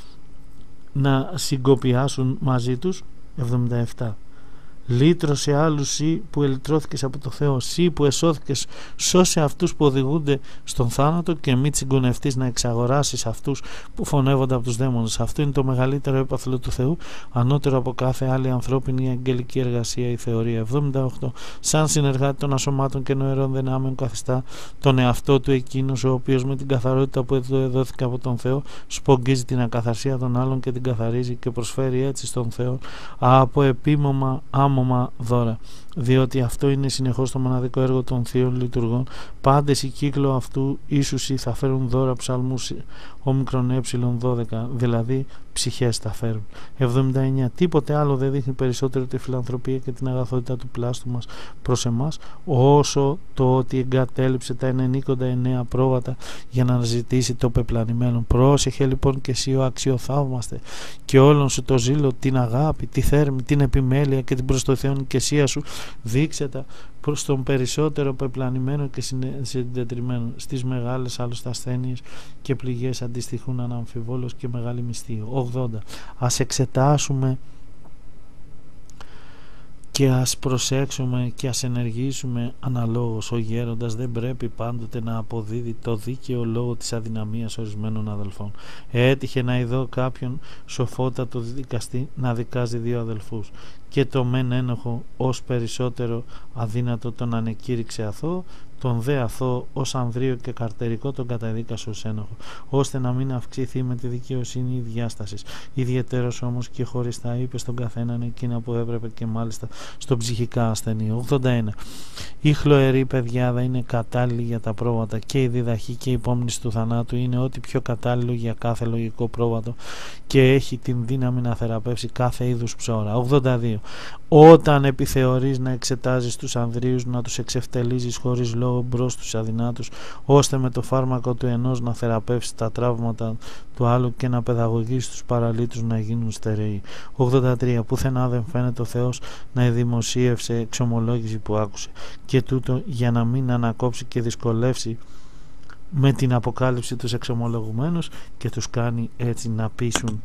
να συγκοπιάσουν μαζί τους. εβδομήντα επτά. Λύτρωσε άλλους σύ που ελυτρώθηκες από το Θεό, σύ που εσώθηκες, σώσε αυτούς που οδηγούνται στον θάνατο και μη τσιγκωνευτείς να εξαγοράσεις αυτούς που φωνεύονται από τους δαίμονες. Αυτό είναι το μεγαλύτερο έπαθλο του Θεού, ανώτερο από κάθε άλλη ανθρώπινη αγγελική εργασία ή θεωρία. εβδομήντα οκτώ. Σαν συνεργάτη των ασωμάτων και νοερών δυνάμεων καθιστά τον εαυτό του εκείνος ο οποίος με την καθαρότητα που εδόθηκε από τον Θεό σπογγίζει την ακαθαρσία των άλλων και την καθαρίζει και προσφέρει έτσι στον Θεό από επίμομα άμωμα δώρα, διότι αυτό είναι συνεχώς το μοναδικό έργο των θείων λειτουργών. Πάντες η κύκλο αυτού ίσους ή θα φέρουν δώρα ψαλμούς όμικρον ε δώδεκα, δηλαδή ψυχές θα φέρουν. εβδομήντα εννιά. Τίποτε άλλο δεν δείχνει περισσότερο τη φιλανθρωπία και την αγαθότητα του πλάστου μας προς εμάς όσο το ότι εγκατέλειψε τα ενενήκοντα εννέα πρόβατα για να αναζητήσει το πεπλανημένο. Πρόσεχε λοιπόν και εσύ ο αξιοθαύμαστε και όλον σου το ζήλο, την αγάπη, τη θέρμη, την επιμέλεια και την προς το Θεόν οικεσία σου δείξε τα προς τον περισσότερο πεπλανημένο και συντετριμένο. Στις μεγάλες άλλωστε ασθένειες και πληγές αντιστοιχούν αναμφιβόλως και μεγάλη μυστή. ογδόντα. Ας εξετάσουμε και ας προσέξουμε και ας ενεργήσουμε αναλόγως. Ο γέροντας δεν πρέπει πάντοτε να αποδίδει το δίκαιο λόγο της αδυναμίας ορισμένων αδελφών. Έτυχε να ειδώ κάποιον σοφότατο δικαστή να δικάζει δύο αδελφούς και το μεν ένοχο ως περισσότερο αδύνατο τον ανεκήρυξε αθώο, τον δε αθώο ως ανδρείο και καρτερικό τον καταδίκασε ως ένοχο, ώστε να μην αυξηθεί με τη δικαιοσύνη η διάσταση. Ιδιαιτέρως όμως και χωριστά είπε στον καθέναν εκείνα που έπρεπε και μάλιστα στον ψυχικά ασθενή. ογδόντα ένα. Η χλωερή παιδιάδα είναι κατάλληλη για τα πρόβατα και η διδαχή και η υπόμνηση του θανάτου είναι ό,τι πιο κατάλληλο για κάθε λογικό πρόβατο και έχει την δύναμη να θεραπεύσει κάθε είδους ψώρα. ογδόντα δύο. Όταν επιθεωρείς να εξετάζεις τους ανδρίους, να τους εξευτελίζεις χωρίς λόγο μπρος τους αδυνάτους, ώστε με το φάρμακο του ενός να θεραπεύσει τα τραύματα του άλλου και να παιδαγωγείς τους παραλύτους να γίνουν στερεοί. ογδόντα τρία. Πουθενά δεν φαίνεται ο Θεός να δημοσίευσε εξομολόγηση που άκουσε, και τούτο για να μην ανακόψει και δυσκολεύσει με την αποκάλυψη τους εξομολογουμένους και τους κάνει έτσι να πείσουν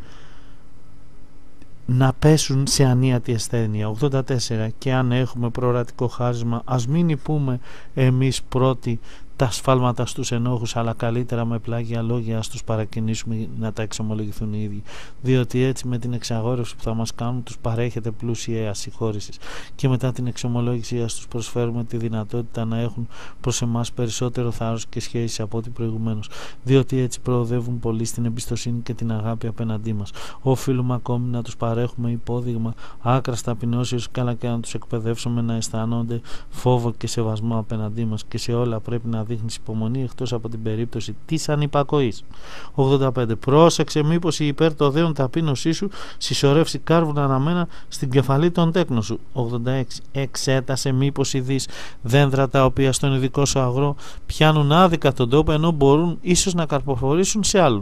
να πέσουν σε ανίατη ασθένεια. ογδόντα τέσσερα. Και αν έχουμε προορατικό χάρισμα, ας μην υπούμε εμείς πρώτοι τα σφάλματα στους ενόχους, αλλά καλύτερα με πλάγια λόγια ας τους παρακινήσουμε να τα εξομολογηθούν οι ίδιοι, διότι έτσι με την εξαγόρευση που θα μας κάνουν τους παρέχεται πλούσια ασυγχώρηση, και μετά την εξομολόγηση ας τους προσφέρουμε τη δυνατότητα να έχουν προς εμάς περισσότερο θάρρος και σχέση από ό,τι προηγουμένως, διότι έτσι προοδεύουν πολύ στην εμπιστοσύνη και την αγάπη απέναντί μας. Οφείλουμε ακόμη να τους παρέχουμε υπόδειγμα άκρας ταπεινώσεως, καλά και να τους εκπαιδεύσουμε να αισθάνονται φόβο και σεβασμό απέναντί μας, και σε όλα πρέπει να δείχνεις υπομονή εκτός από την περίπτωση της ανυπακοής. ογδόντα πέντε. Πρόσεξε μήπως η υπέρ το δέον ταπείνωσή σου συσσωρεύσει κάρβουνα αναμένα στην κεφαλή των τέκνων σου. ογδόντα έξι. Εξέτασε μήπως οι δεις δέντρα τα οποία στον ειδικό σου αγρό πιάνουν άδικα τον τόπο, ενώ μπορούν ίσως να καρποφορήσουν σε άλλον.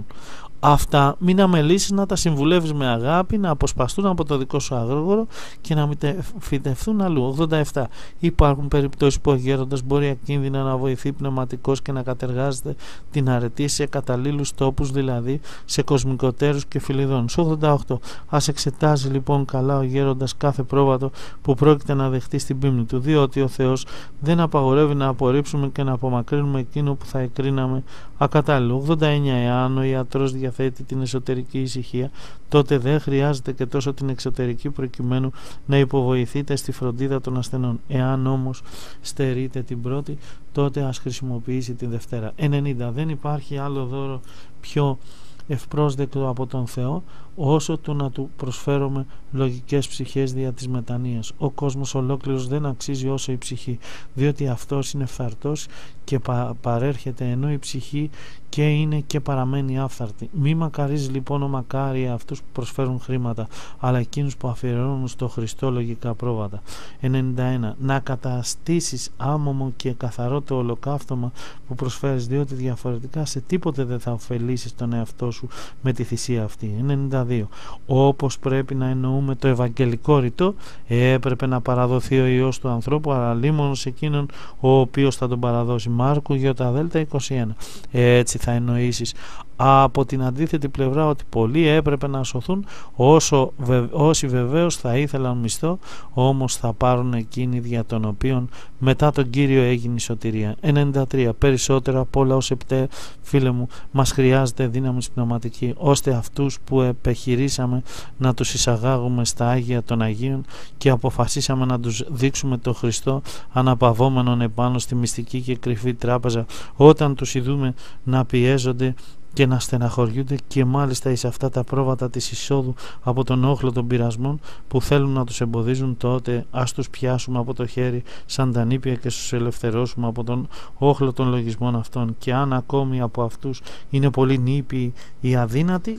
Αυτά μην αμελήσεις να τα συμβουλεύεις με αγάπη, να αποσπαστούν από το δικό σου αγρόγορο και να μην φυτευθούν αλλού. ογδόντα επτά. Υπάρχουν περιπτώσεις που ο γέροντας μπορεί ακίνδυνα να βοηθεί πνευματικός και να κατεργάζεται την αρετή σε καταλήλους τόπους, δηλαδή σε κοσμικοτέρους και φιλιδόνους. ογδόντα οκτώ. Ας εξετάζει λοιπόν καλά ο γέροντας κάθε πρόβατο που πρόκειται να δεχτεί στην πίμνη του, διότι ο Θεός δεν απαγορεύει να απορρίψουμε και να απομακρύνουμε εκείνο που θα εκρίναμε ακατάλληλο. ογδόντα εννιά. Εάν ο ιατρός διαθέτει την εσωτερική ησυχία, τότε δεν χρειάζεται και τόσο την εξωτερική προκειμένου να υποβοηθείτε στη φροντίδα των ασθενών. Εάν όμως στερείτε την πρώτη, τότε ας χρησιμοποιήσει την δευτέρα. ενενήντα. Δεν υπάρχει άλλο δώρο πιο ευπρόσδεκτο από τον Θεό όσο το να του προσφέρουμε λογικές ψυχές δια της μετανοίας. Ο κόσμος ολόκληρος δεν αξίζει όσο η ψυχή, διότι αυτός είναι φθαρτός και πα, παρέρχεται, ενώ η ψυχή και είναι και παραμένει άφθαρτη. Μη μακαρίζει λοιπόν ο μακάρι αυτούς που προσφέρουν χρήματα, αλλά εκείνους που αφιερώνουν στο Χριστό λογικά πρόβατα. ενενήντα ένα. Να καταστήσεις άμωμο και καθαρό το ολοκαύτωμα που προσφέρεις, διότι διαφορετικά σε τίποτε δεν θα ωφελήσεις τον εαυτό σου με τη θυσία αυτή. ενενήντα δύο. Όπως πρέπει να εννοούμε το ευαγγελικό ρητό, έπρεπε να παραδοθεί ο Υιός του ανθρώπου, αλλά λίμωνο σε εκείνον ο οποίος θα τον παραδώσει. Μάρκου Ι είκοσι ένα. Έτσι θα εννοήσεις από την αντίθετη πλευρά ότι πολλοί έπρεπε να σωθούν, όσο, βε, όσοι βεβαίως θα ήθελαν μισθό, όμως θα πάρουν εκείνοι δια των οποίων μετά τον Κύριο έγινε η σωτηρία. ενενήντα τρία. Περισσότερο από όλα ως επτέ, φίλε μου, μας χρειάζεται δύναμη πνευματική, ώστε αυτούς που επιχειρήσαμε να τους εισαγάγουμε στα Άγια των Αγίων και αποφασίσαμε να τους δείξουμε το Χριστό αναπαυόμενον επάνω στη μυστική και κρυφή τράπεζα, όταν τους ειδούμε να πιέζονται και να στεναχωριούνται, και μάλιστα εις αυτά τα πρόβατα της εισόδου από τον όχλο των πειρασμών που θέλουν να τους εμποδίζουν, τότε ας τους πιάσουμε από το χέρι σαν τα νήπια και τους ελευθερώσουμε από τον όχλο των λογισμών αυτών. Και αν ακόμη από αυτούς είναι πολύ νήπιοι ή αδύνατοι,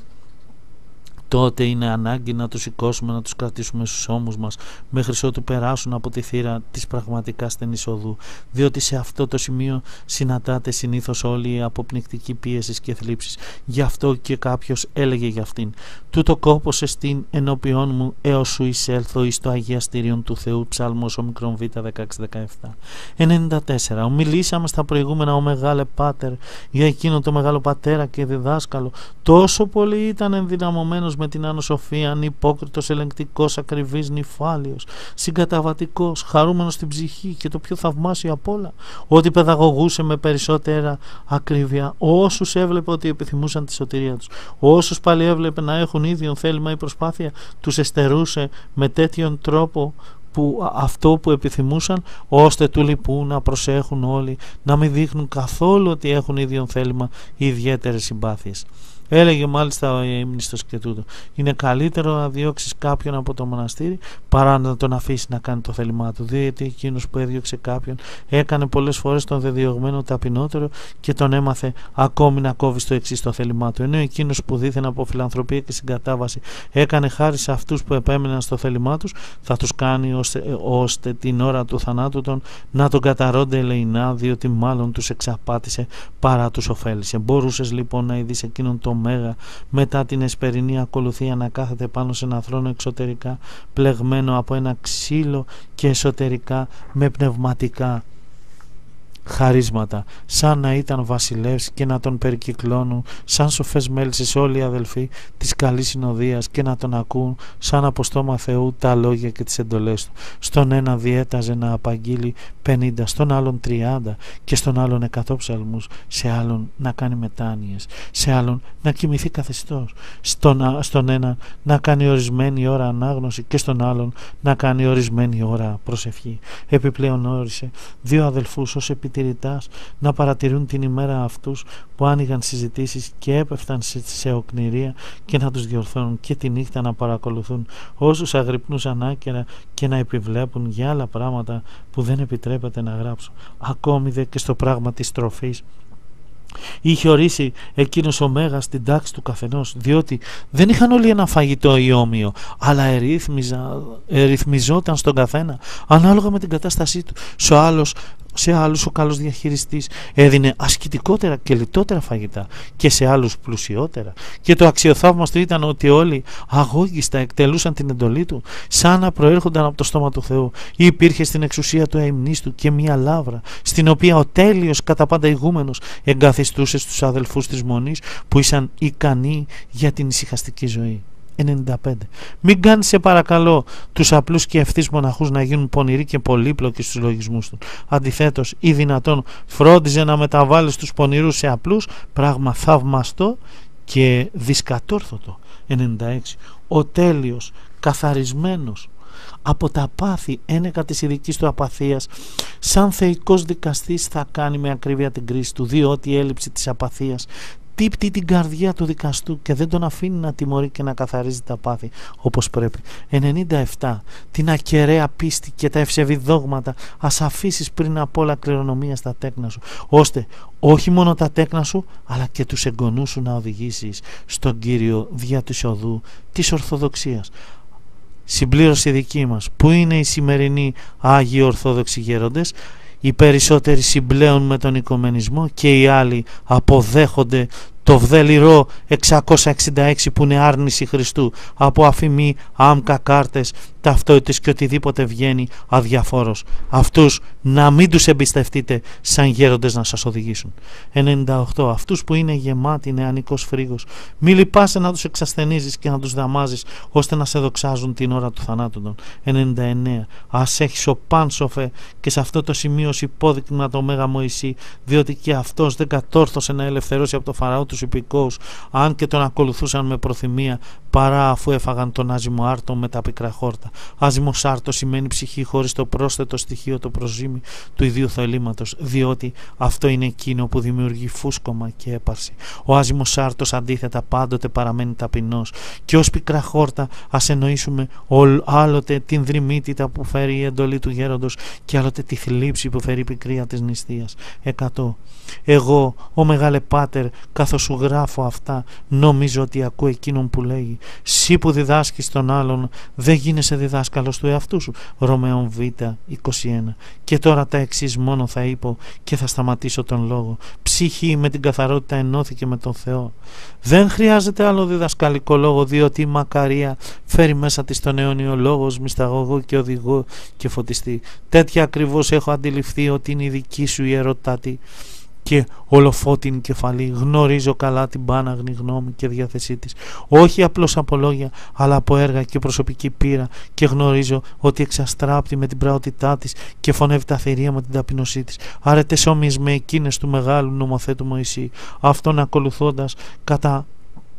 τότε είναι ανάγκη να τους σηκώσουμε, να τους κρατήσουμε στους ώμους μας μέχρι ότου περάσουν από τη θύρα της πραγματικά στενής οδού, διότι σε αυτό το σημείο συναντάται συνήθως όλη η αποπνικτική πίεση και θλίψεις. Γι' αυτό και κάποιος έλεγε για αυτήν: «Τούτο κόπος εστίν ενώπιόν μου έως σου εισέλθω εις το αγιαστήριον του Θεού». Ψάλμος ομικρόν β δεκαέξι δεκαεπτά. ενενήντα τέσσερα. Ομιλήσαμε στα προηγούμενα ο Μεγάλε Πάτερ για εκείνο το μεγάλο πατέρα και διδάσκαλο. Τόσο πολύ ήταν ενδυναμωμένος με την Άνω Σοφία, ανυπόκριτος, ελεγκτικός, ακριβής, νυφάλιος, συγκαταβατικός, χαρούμενος στην ψυχή, και το πιο θαυμάσιο απ' όλα, ότι παιδαγωγούσε με περισσότερα ακρίβεια όσους έβλεπε ότι επιθυμούσαν τη σωτηρία τους. Όσους πάλι έβλεπε να έχουν ίδιον θέλημα ή προσπάθεια, τους εστερούσε με τέτοιον τρόπο που, αυτό που επιθυμούσαν, ώστε του λοιπού να προσέχουν όλοι, να μην δείχνουν καθόλου ότι έχουν ίδιον θέλημα ή ιδιαίτερες συμπάθειες. Έλεγε μάλιστα ο ύμνηστος και τούτο: είναι καλύτερο να διώξεις κάποιον από το μοναστήρι παρά να τον αφήσει να κάνει το θέλημά του, διότι εκείνος που έδιωξε κάποιον έκανε πολλές φορές τον δεδιωγμένο ταπεινότερο και τον έμαθε ακόμη να κόβει στο εξής το θέλημά του, ενώ εκείνος που δήθεν από φιλανθρωπία και συγκατάβαση έκανε χάρη σε αυτούς που επέμεναν στο θέλημά τους, θα τους κάνει ώστε, ώστε την ώρα του θανάτου των να τον καταρώνται ελεεινά, διότι μάλλον τους εξαπάτησε παρά τους ωφέλησε. Μπορούσες λοιπόν να ειδείς εκείνον το Μέγα μετά την εσπερινή ακολουθία να κάθεται πάνω σε ένα θρόνο εξωτερικά πλεγμένο από ένα ξύλο και εσωτερικά με πνευματικά χαρίσματα, σαν να ήταν βασιλεύς και να τον περικυκλώνουν σαν σοφές μέλισσες όλοι οι αδελφοί της καλής συνοδείας και να τον ακούν σαν από στόμα Θεού τα λόγια και τις εντολές του. Στον ένα διέταζε να απαγγείλει πενήντα, στον άλλον τριάντα και στον άλλον εκατό ψαλμούς, σε άλλον να κάνει μετάνοιες, σε άλλον να κοιμηθεί καθιστός, στον, στον ένα να κάνει ορισμένη ώρα ανάγνωση και στον άλλον να κάνει ορισμένη ώρα προσευχή. Επιπλέον όρισε δύο αδελφούς ως επιτηρητάς να παρατηρούν την ημέρα αυτούς που άνοιγαν συζητήσεις και έπεφταν σε, σε οκνηρία και να τους διορθώνουν, και τη νύχτα να παρακολουθούν όσους αγρυπνούσαν άκερα και να επιβλέπουν για άλλα πράγματα που δεν επιτρέπεται να γράψουν. Ακόμη δε και στο πράγμα της τροφής είχε ορίσει εκείνος ο Μέγας την τάξη του καθενός, διότι δεν είχαν όλοι ένα φαγητό ή όμοιο, αλλά ερυθμιζόταν στον καθένα ανάλογα με την κατάστασή του. Σε άλλος Σε άλλους ο καλός διαχειριστής έδινε ασκητικότερα και λιτότερα φαγητά και σε άλλους πλουσιότερα, και το αξιοθαύμαστο ήταν ότι όλοι αγώγιστα εκτελούσαν την εντολή του σαν να προέρχονταν από το στόμα του Θεού. Υπήρχε στην εξουσία του αημνίστου και μια λάβρα στην οποία ο τέλειος κατά πάντα ηγούμενος εγκαθιστούσε στους αδελφούς της Μονής που ήσαν ικανοί για την ησυχαστική ζωή. ενενήντα πέντε. Μην κάνεις σε παρακαλώ τους απλούς και ευθύς μοναχούς να γίνουν πονηροί και πολύπλοκοι στους λογισμούς του. Αντιθέτως, ή δυνατόν φρόντιζε να μεταβάλεις τους πονηρούς σε απλούς, πράγμα θαυμαστό και δυσκατόρθωτο. ενενήντα έξι. Ο τέλειος, καθαρισμένος από τα πάθη ένεκα της ειδικής του απαθίας, σαν θεϊκός δικαστής θα κάνει με ακρίβεια την κρίση του, διότι η έλλειψη της απαθίας τύπτει την καρδιά του δικαστού και δεν τον αφήνει να τιμωρεί και να καθαρίζει τα πάθη όπως πρέπει. ενενήντα επτά. Την ακεραία πίστη και τα ευσεβή δόγματα ας αφήσεις πριν απ' όλα κληρονομία στα τέκνα σου, ώστε όχι μόνο τα τέκνα σου αλλά και τους εγγονούς σου να οδηγήσεις στον Κύριο δια της οδού της Ορθοδοξίας. Συμπλήρωση δική μας, που είναι οι σημερινοί Άγιοι Ορθόδοξοι γέροντες. Οι περισσότεροι συμπλέουν με τον οικουμενισμό και οι άλλοι αποδέχονται το βδελιρό εξακόσια εξήντα έξι που είναι άρνηση Χριστού από αφημί, άμκα, κάρτες, ταυτότητες και οτιδήποτε βγαίνει αδιαφόρος. Αυτούς να μην τους εμπιστευτείτε σαν γέροντες να σας οδηγήσουν. ενενήντα οκτώ. Αυτούς που είναι γεμάτοι νεανικός φρίγος, μη λυπάσαι να τους εξασθενίζεις και να τους δαμάζεις ώστε να σε δοξάζουν την ώρα του θανάτου των. ενενήντα εννέα. Ας έχεις ο Πάνσοφε και σε αυτό το σημείο ως υπόδειγμα το Μέγα Μωυσή, διότι και αυτός δεν κατόρθωσε να ελευθερώσει από το Φαραώ τους υπηκόους, αν και τον ακολουθούσαν με προθυμία, παρά αφού έφαγαν τον άζυμο άρτο με τα πικρά χόρτα. Άζυμος άρτο σημαίνει ψυχή χωρίς το πρόσθετο στοιχείο, το προζύμι του ιδίου θελήματος, διότι αυτό είναι εκείνο που δημιουργεί φούσκωμα και έπαρση. Ο άζυμος άρτος αντίθετα πάντοτε παραμένει ταπεινός, και ως πικρά χόρτα ας εννοήσουμε άλλοτε την δρυμύτητα που φέρει η εντολή του γέροντος και άλλοτε τη θλίψη που φέρει η πικρία της νηστείας. εκατό. Εγώ, ο Μεγάλε Πάτερ, καθώς σου γράφω αυτά, νομίζω ότι ακούω εκείνον που λέγει: «Συ που διδάσκεις τον άλλον, δεν γίνεσαι διδάσκαλος του εαυτού σου». Ρωμαίων Β είκοσι ένα. Και τώρα τα εξής μόνο θα είπω και θα σταματήσω τον λόγο. Ψυχή με την καθαρότητα ενώθηκε με τον Θεό. Δεν χρειάζεται άλλο διδασκαλικό λόγο, διότι η Μακαρία φέρει μέσα της τον αιώνιο λόγο, μυσταγωγό και οδηγό και φωτιστή. Τέτοια ακριβώς έχω αντιληφθεί ότι είναι η δική σου ιεροτάτη και ολοφώτινη κεφαλή. Γνωρίζω καλά την πάναγνη γνώμη και διάθεσή της, όχι απλώς από λόγια αλλά από έργα και προσωπική πείρα, και γνωρίζω ότι εξαστράπτει με την πραότητά της και φωνεύει τα θηρία με την ταπεινωσή της, άρετες όμοιες με εκείνες του μεγάλου νομοθέτου Μωυσή, αυτόν ακολουθώντας κατά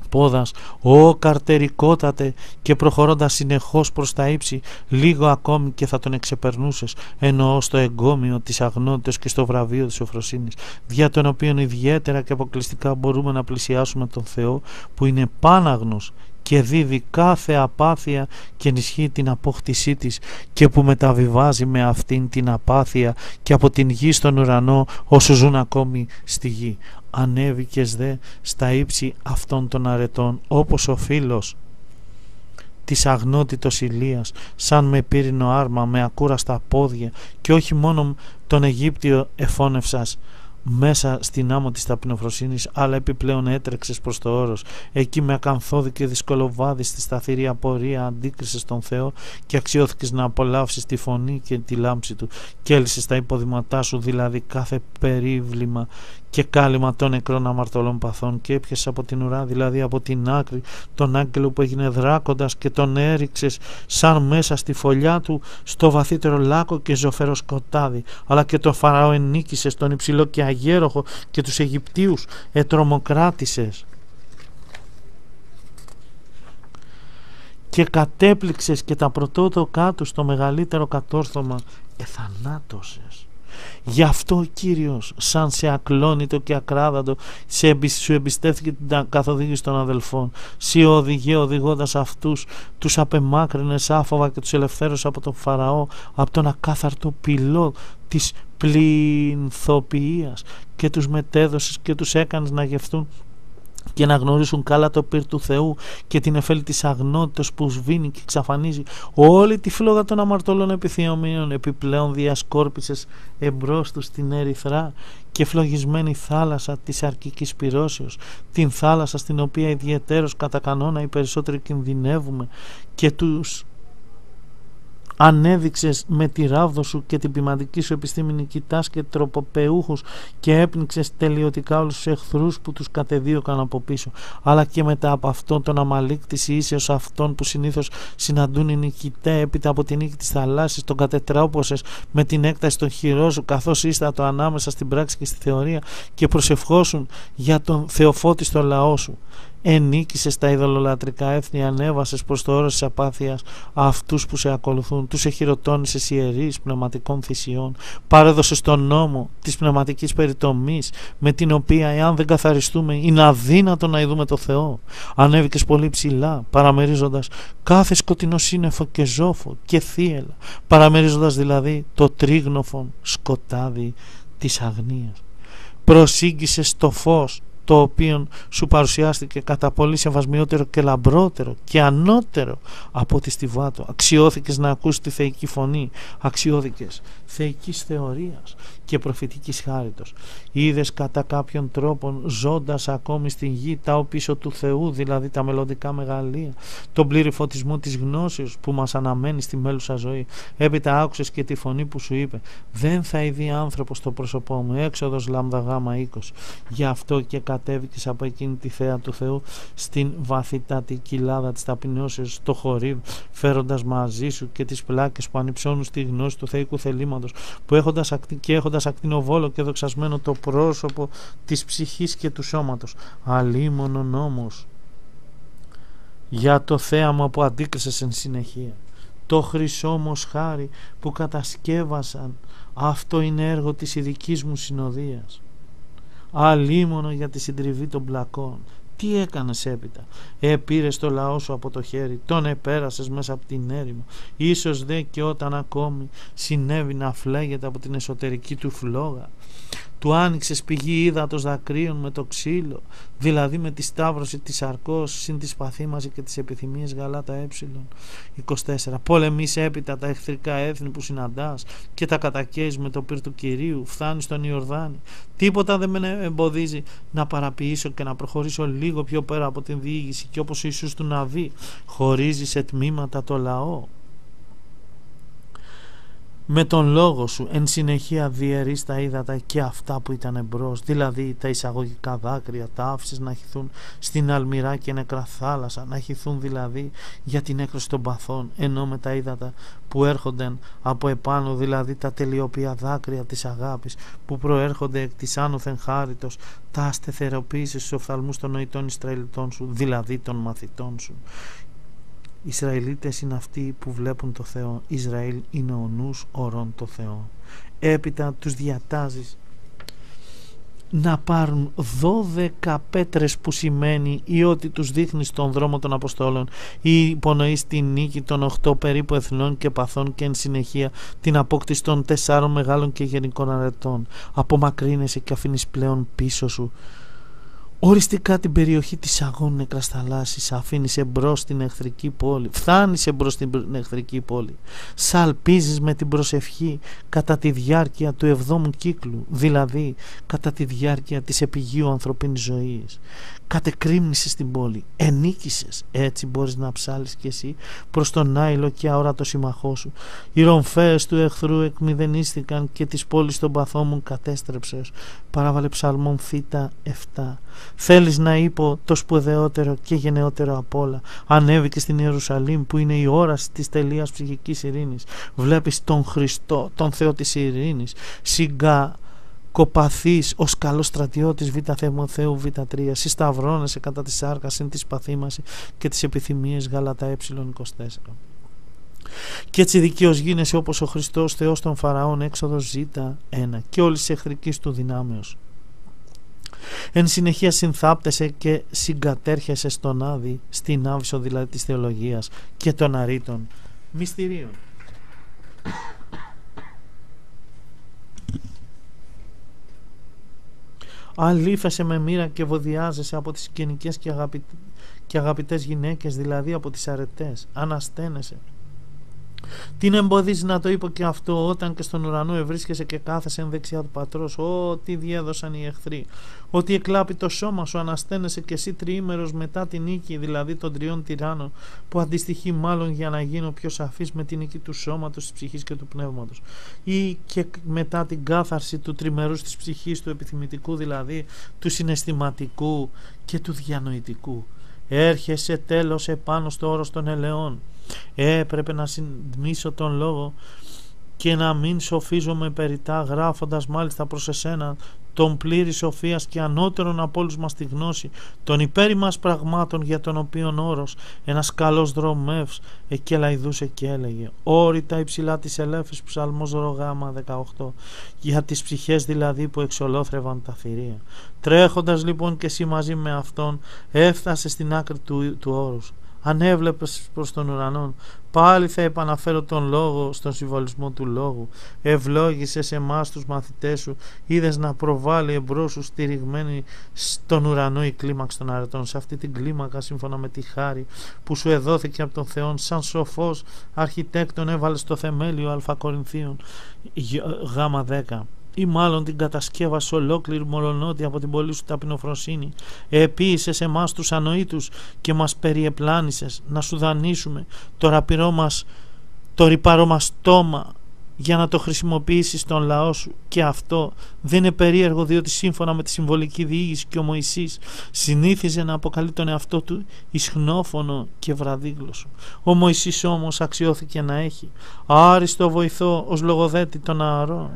πόδας, «Ω καρτερικότατε», και προχωρώντας συνεχώς προς τα ύψη, λίγο ακόμη και θα τον εξεπερνούσες, εννοώ στο εγκόμιο της αγνότητας και στο βραβείο της σοφροσύνης, δια των οποίων ιδιαίτερα και αποκλειστικά μπορούμε να πλησιάσουμε τον Θεό, που είναι πάναγνος και δίδει κάθε απάθεια και ενισχύει την απόκτησή της, και που μεταβιβάζει με αυτήν την απάθεια και από την γη στον ουρανό όσο ζουν ακόμη στη γη. Ανέβηκες δε στα ύψη αυτών των αρετών, όπως ο φίλος της αγνότητος Ηλίας, σαν με πύρινο άρμα, με ακούραστα πόδια, και όχι μόνο τον Αιγύπτιο εφώνευσας μέσα στην άμμο της ταπεινοφροσύνης, αλλά επιπλέον έτρεξες προς το όρος. Εκεί με ακαθόδη και δυσκολοβάδη στη σταθερή απορία αντίκρισες τον Θεό και αξιώθηκες να απολαύσεις τη φωνή και τη λάμψη του, και έλυσες τα υποδηματά σου, δηλαδή κάθε περίβλημα και κάλυμα των νεκρών αμαρτωλών παθών, και έπιασες από την ουρά, δηλαδή από την άκρη, τον άγγελο που έγινε δράκοντας και τον έριξες σαν μέσα στη φωλιά του στο βαθύτερο λάκκο και ζωφερό σκοτάδι, αλλά και τον Φαραώ ενίκησες, τον υψηλό και αγέροχο, και τους Αιγυπτίους ετρομοκράτησες και κατέπληξες, και τα πρωτότοκά του στο μεγαλύτερο κατόρθωμα εθανάτωσες. Γι' αυτό ο Κύριος, σαν σε ακλόνητο και ακράδαντο, σε εμπι, σου εμπιστεύθηκε την καθοδήγηση των αδελφών. Σύ οδηγέ, οδηγώντας αυτούς, τους απεμάκρυνες άφοβα και τους ελευθέρωσες από τον Φαραώ, από τον ακάθαρτο πυλό της πληνθοποιίας, και τους μετέδωσες και τους έκανες να γευτούν και να γνωρίσουν καλά το πυρ του Θεού και την εφέλη της αγνότητας που σβήνει και εξαφανίζει όλη τη φλόγα των αμαρτωλών επιθυμίων. Επιπλέον διασκόρπισες εμπρός τους την ερυθρά και φλογισμένη θάλασσα της αρκικής πυρώσεως, την θάλασσα στην οποία ιδιαιτέρως κατά κανόνα οι περισσότεροι κινδυνεύουμε, και τους ανέδειξες με τη ράβδο σου και την ποιμαντική σου επιστήμη νικητάς και τροποποιούχους, και έπνιξες τελειωτικά όλους τους εχθρούς που τους κατεδίωκαν από πίσω, αλλά και μετά από αυτόν τον Αμαλίκ της ίσεως, αυτόν που συνήθως συναντούν οι νικητέ έπειτα από την νίκη της θαλάσσης, τον κατετράπωσες με την έκταση των χειρών σου, καθώς ίστατο ανάμεσα στην πράξη και στη θεωρία, και προσευχώσουν για τον θεοφώτιστο λαό σου. Ενίκησες τα ειδωλολατρικά έθνη, ανέβασες προς το όρος της απάθειας αυτούς που σε ακολουθούν, τους εχειρωτώνησες ιερείς πνευματικών θυσιών, παρέδωσες τον νόμο της πνευματικής περιτομής, με την οποία εάν δεν καθαριστούμε είναι αδύνατο να ειδούμε το Θεό. Ανέβηκες πολύ ψηλά, παραμερίζοντας κάθε σκοτεινό σύννεφο και ζόφο και θύελα, παραμερίζοντας δηλαδή το τρίγνοφον σκοτάδι της αγνίας. Προσήγγισες το φως, το οποίο σου παρουσιάστηκε κατά πολύ σεβασμιότερο και λαμπρότερο και ανώτερο από τη στιβάτο. Αξιώθηκες να ακούσεις τη θεϊκή φωνή, αξιώθηκες θεϊκής θεωρίας και προφητικής χάριτος. Είδες κατά κάποιον τρόπον, ζώντας ακόμη στην γη, τα οπίσω του Θεού, δηλαδή τα μελλοντικά μεγαλεία, τον πλήρη φωτισμό της γνώσεως που μας αναμένει στη μέλουσα ζωή. Έπειτα άκουσες και τη φωνή που σου είπε: δεν θα ειδεί άνθρωπος στο πρόσωπό μου. Έξοδος λάμδα γάμα είκοσι. Γι' αυτό και κατέβηκες από εκείνη τη θέα του Θεού στην βαθύτατη κοιλάδα της ταπεινώσεως στο Χορίβ, φέροντας μαζί σου και τις πλάκες που ανυψώνουν στη γνώση του θεϊκού θελήματος, που έχοντας ακτι... και έχοντας ακτινοβόλο και δοξασμένο το πρόσωπο της ψυχής και του σώματος. Αλίμονον όμως για το θέαμα που αντίκρισες εν συνεχεία, το χρυσό μοσχάρι που κατασκεύασαν, αυτό είναι έργο της ειδικής μου συνοδείας. Αλίμονο για τη συντριβή των πλακών. Τι έκανες έπειτα? Επήρες το λαό σου από το χέρι, τον επέρασες μέσα από την έρημο. Ίσως δε και όταν ακόμη συνέβη να φλέγεται από την εσωτερική του φλόγα, του άνοιξες πηγή ύδατος δακρύων με το ξύλο, δηλαδή με τη σταύρωση της αρκός συν τη σπαθήμαση και τις επιθυμίες. Γαλάτα ε είκοσι τέσσερα. Πολεμείς έπειτα τα εχθρικά έθνη που συναντάς και τα κατακαίεις με το πυρ του Κυρίου. Φτάνεις στον Ιορδάνη. Τίποτα δεν με εμποδίζει να παραποιήσω και να προχωρήσω λίγο πιο πέρα από την διήγηση, και όπως Ιησούς του Ναβί χωρίζει σε τμήματα το λαό. Με τον λόγο σου εν συνεχεία διαιρείς τα ύδατα και αυτά που ήταν εμπρός, δηλαδή τα εισαγωγικά δάκρυα, τα άφησες να χυθούν στην αλμυρά και νεκρά θάλασσα, να χυθούν δηλαδή για την έκρωση των παθών, ενώ με τα ύδατα που έρχονται από επάνω, δηλαδή τα τελειοπία δάκρυα της αγάπης που προέρχονται εκ της άνωθεν χάριτος, τα αστεθεροποίησες στους οφθαλμούς των νοητών Ισραηλιτών σου, δηλαδή των μαθητών σου. Οι Ισραηλίτες είναι αυτοί που βλέπουν το Θεό. Ισραήλ είναι ο νους ορών το Θεό. Έπειτα τους διατάζεις να πάρουν δώδεκα πέτρες, που σημαίνει ή ότι τους δείχνεις τον δρόμο των Αποστόλων ή υπονοείς την νίκη των οχτώ περίπου εθνών και παθών και εν συνεχεία την απόκτηση των τεσσάρων μεγάλων και γενικών αρετών. Απομακρύνεσαι και αφήνεις πλέον πίσω σου οριστικά την περιοχή της αγώνου νεκράς θαλάσσης, αφήνεις εμπρός την εχθρική πόλη, φτάνεις εμπρός την εχθρική πόλη, σαλπίζεις με την προσευχή κατά τη διάρκεια του εβδόμου κύκλου, δηλαδή κατά τη διάρκεια της επιγείου ανθρωπίνης ζωής. Κατεκρύμνησες την πόλη, ενίκησες, έτσι μπορείς να ψάλεις κι εσύ προς τον άειλο και αόρατο συμμαχό σου. Οι ρομφαίες του εχθρού εκμηδενίστηκαν και τις πόλεις των παθόμων κατέστρεψες. Παράβαλε ψαλμόν θήτα επτά. Θέλεις να είπω το σπουδαιότερο και γενναιότερο απ' όλα. Ανέβηκε στην Ιερουσαλήμ που είναι η όραση της τελείας ψυχικής ειρήνης. Βλέπεις τον Χριστό, τον Θεό της ειρήνης. Συγκά κοπαθείς ως καλός στρατιώτης β' Θεού β' τρία. Συσταυρώνεσαι κατά τη σάρκα συν τη σπαθήμαση και τις επιθυμίες Γαλατά ε είκοσι τέσσερα. Και έτσι δικαίως γίνεσαι όπως ο Χριστός Θεός των Φαραών, Έξοδος Ζ ένα, και όλης της εχθρικής του δυνάμεως. Εν συνεχεία συνθάπτεσαι και συγκατέρχεσαι στον Άδη, στην Άβυσσο δηλαδή της θεολογίας και των αρήτων μυστηρίων. Αλήφεσαι με μοίρα και βοδιάζεσαι από τις συγγενικές και, αγαπη... και αγαπητές γυναίκες, δηλαδή από τις αρετές. Ανασταίνεσαι. Την εμποδίζει να το είπω και αυτό, όταν και στον ουρανό ευρίσκεσαι και κάθεσαι εν δεξιά του Πατρός. Ω, τι διέδωσαν οι εχθροί. Ότι εκλάπει το σώμα σου, ανασταίνεσαι και εσύ τριήμερος μετά την νίκη, δηλαδή των τριών τυράννων, που αντιστοιχεί μάλλον, για να γίνω πιο σαφής, με την νίκη του σώματος, της ψυχής και του πνεύματος. Ή και μετά την κάθαρση του τριμερούς της ψυχής, του επιθυμητικού δηλαδή, του συναισθηματικού και του διανοητικού. Έρχεσαι τέλος επάνω στο όρος των ελαιών. Έπρεπε να συντμήσω τον λόγο και να μην σοφίζομαι περιτά, γράφοντας μάλιστα προς εσένα τον πλήρη σοφίας και ανώτερον από όλους μας τη γνώση των υπέρ μας πραγμάτων, για τον οποίον όρος ένας καλός δρομεύς εκελαϊδούσε και έλεγε όρητα υψηλά της ελέφης, ψαλμός ρογάμα δεκαοκτώ, για τις ψυχές δηλαδή που εξολόθρευαν τα θηρία. Τρέχοντας λοιπόν και εσύ μαζί με αυτόν έφτασε στην άκρη του, του όρους. Αν έβλεπες προς τον ουρανό, πάλι θα επαναφέρω τον λόγο στον συμβολισμό του λόγου. Ευλόγησες σε εμάς τους μαθητές σου, είδες να προβάλλει εμπρός σου στηριγμένη στον ουρανό η κλίμαξη των αρετών. Σε αυτή την κλίμακα, σύμφωνα με τη χάρη που σου εδόθηκε από τον Θεό, σαν σοφός αρχιτέκτον έβαλες το θεμέλιο Α Κορινθίων Γ δέκα. Ή μάλλον την κατασκεύασε ολόκληρη, μολονότι από την πολύ σου ταπεινοφροσύνη επίησες εμάς τους ανοήτους και μας περιεπλάνησες να σου δανείσουμε το ραπυρό μας, το ρυπαρό μας στόμα, για να το χρησιμοποιήσεις στον λαό σου. Και αυτό δεν είναι περίεργο, διότι σύμφωνα με τη συμβολική διήγηση και ο Μωυσής συνήθιζε να αποκαλεί τον εαυτό του ισχνόφωνο και βραδίγλωσσο. Ο Μωυσής όμως αξιώθηκε να έχει άριστο βοηθό ως λογοδέτη των Ααρών.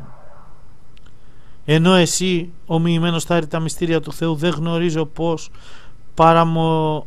Ενώ εσύ, ομοιημένος θάρει τα μυστήρια του Θεού, δεν γνωρίζω πώς παραμο...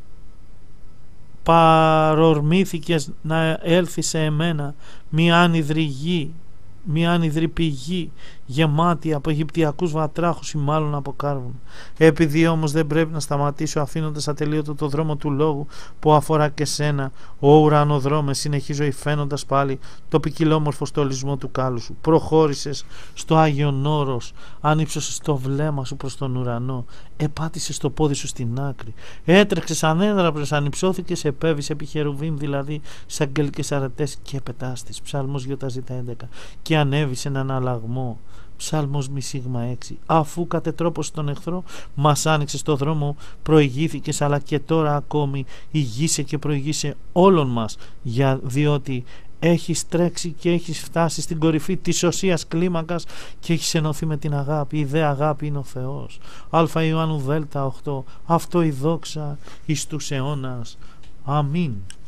παρορμήθηκες να έλθει σε εμένα μια άνυδρη γη, μια άνυδρη πηγή γεμάτη από Αιγυπτιακούς βατράχους ή μάλλον από κάρβουνα. Επειδή όμως δεν πρέπει να σταματήσω αφήνοντας ατελείωτο το δρόμο του λόγου που αφορά και σένα, ο ουρανοδρόμε, συνεχίζω υφαίνοντας πάλι το ποικιλόμορφο στολισμό του κάλου σου. Προχώρησες στο Άγιον Όρος, άνυψωσες το βλέμμα σου προς τον ουρανό, επάτησες το πόδι σου στην άκρη, έτρεξες, ανέδραπες, ανυψώθηκες, επέβεις επί χερουβίμ, δηλαδή σε αγγελικές αρετές, και πετάστης. Ψάλμος Ι Ζ έντεκα. Και ανέβησε έναν αλλαγμό. Ψάλμος Μ Σίγμα έξι. Αφού κατετρόπωσε τον εχθρό, μας άνοιξε στο δρόμο, προηγήθηκες, αλλά και τώρα ακόμη ηγείσαι και προηγείσαι όλων μας, για, διότι έχεις τρέξει και έχεις φτάσει στην κορυφή της οσίας κλίμακας και έχεις ενωθεί με την αγάπη. Η δε αγάπη είναι ο Θεός. Α Ιωάννου Δέλτα οκτώ. Αυτό η δόξα εις τους αιώνας. Αμήν.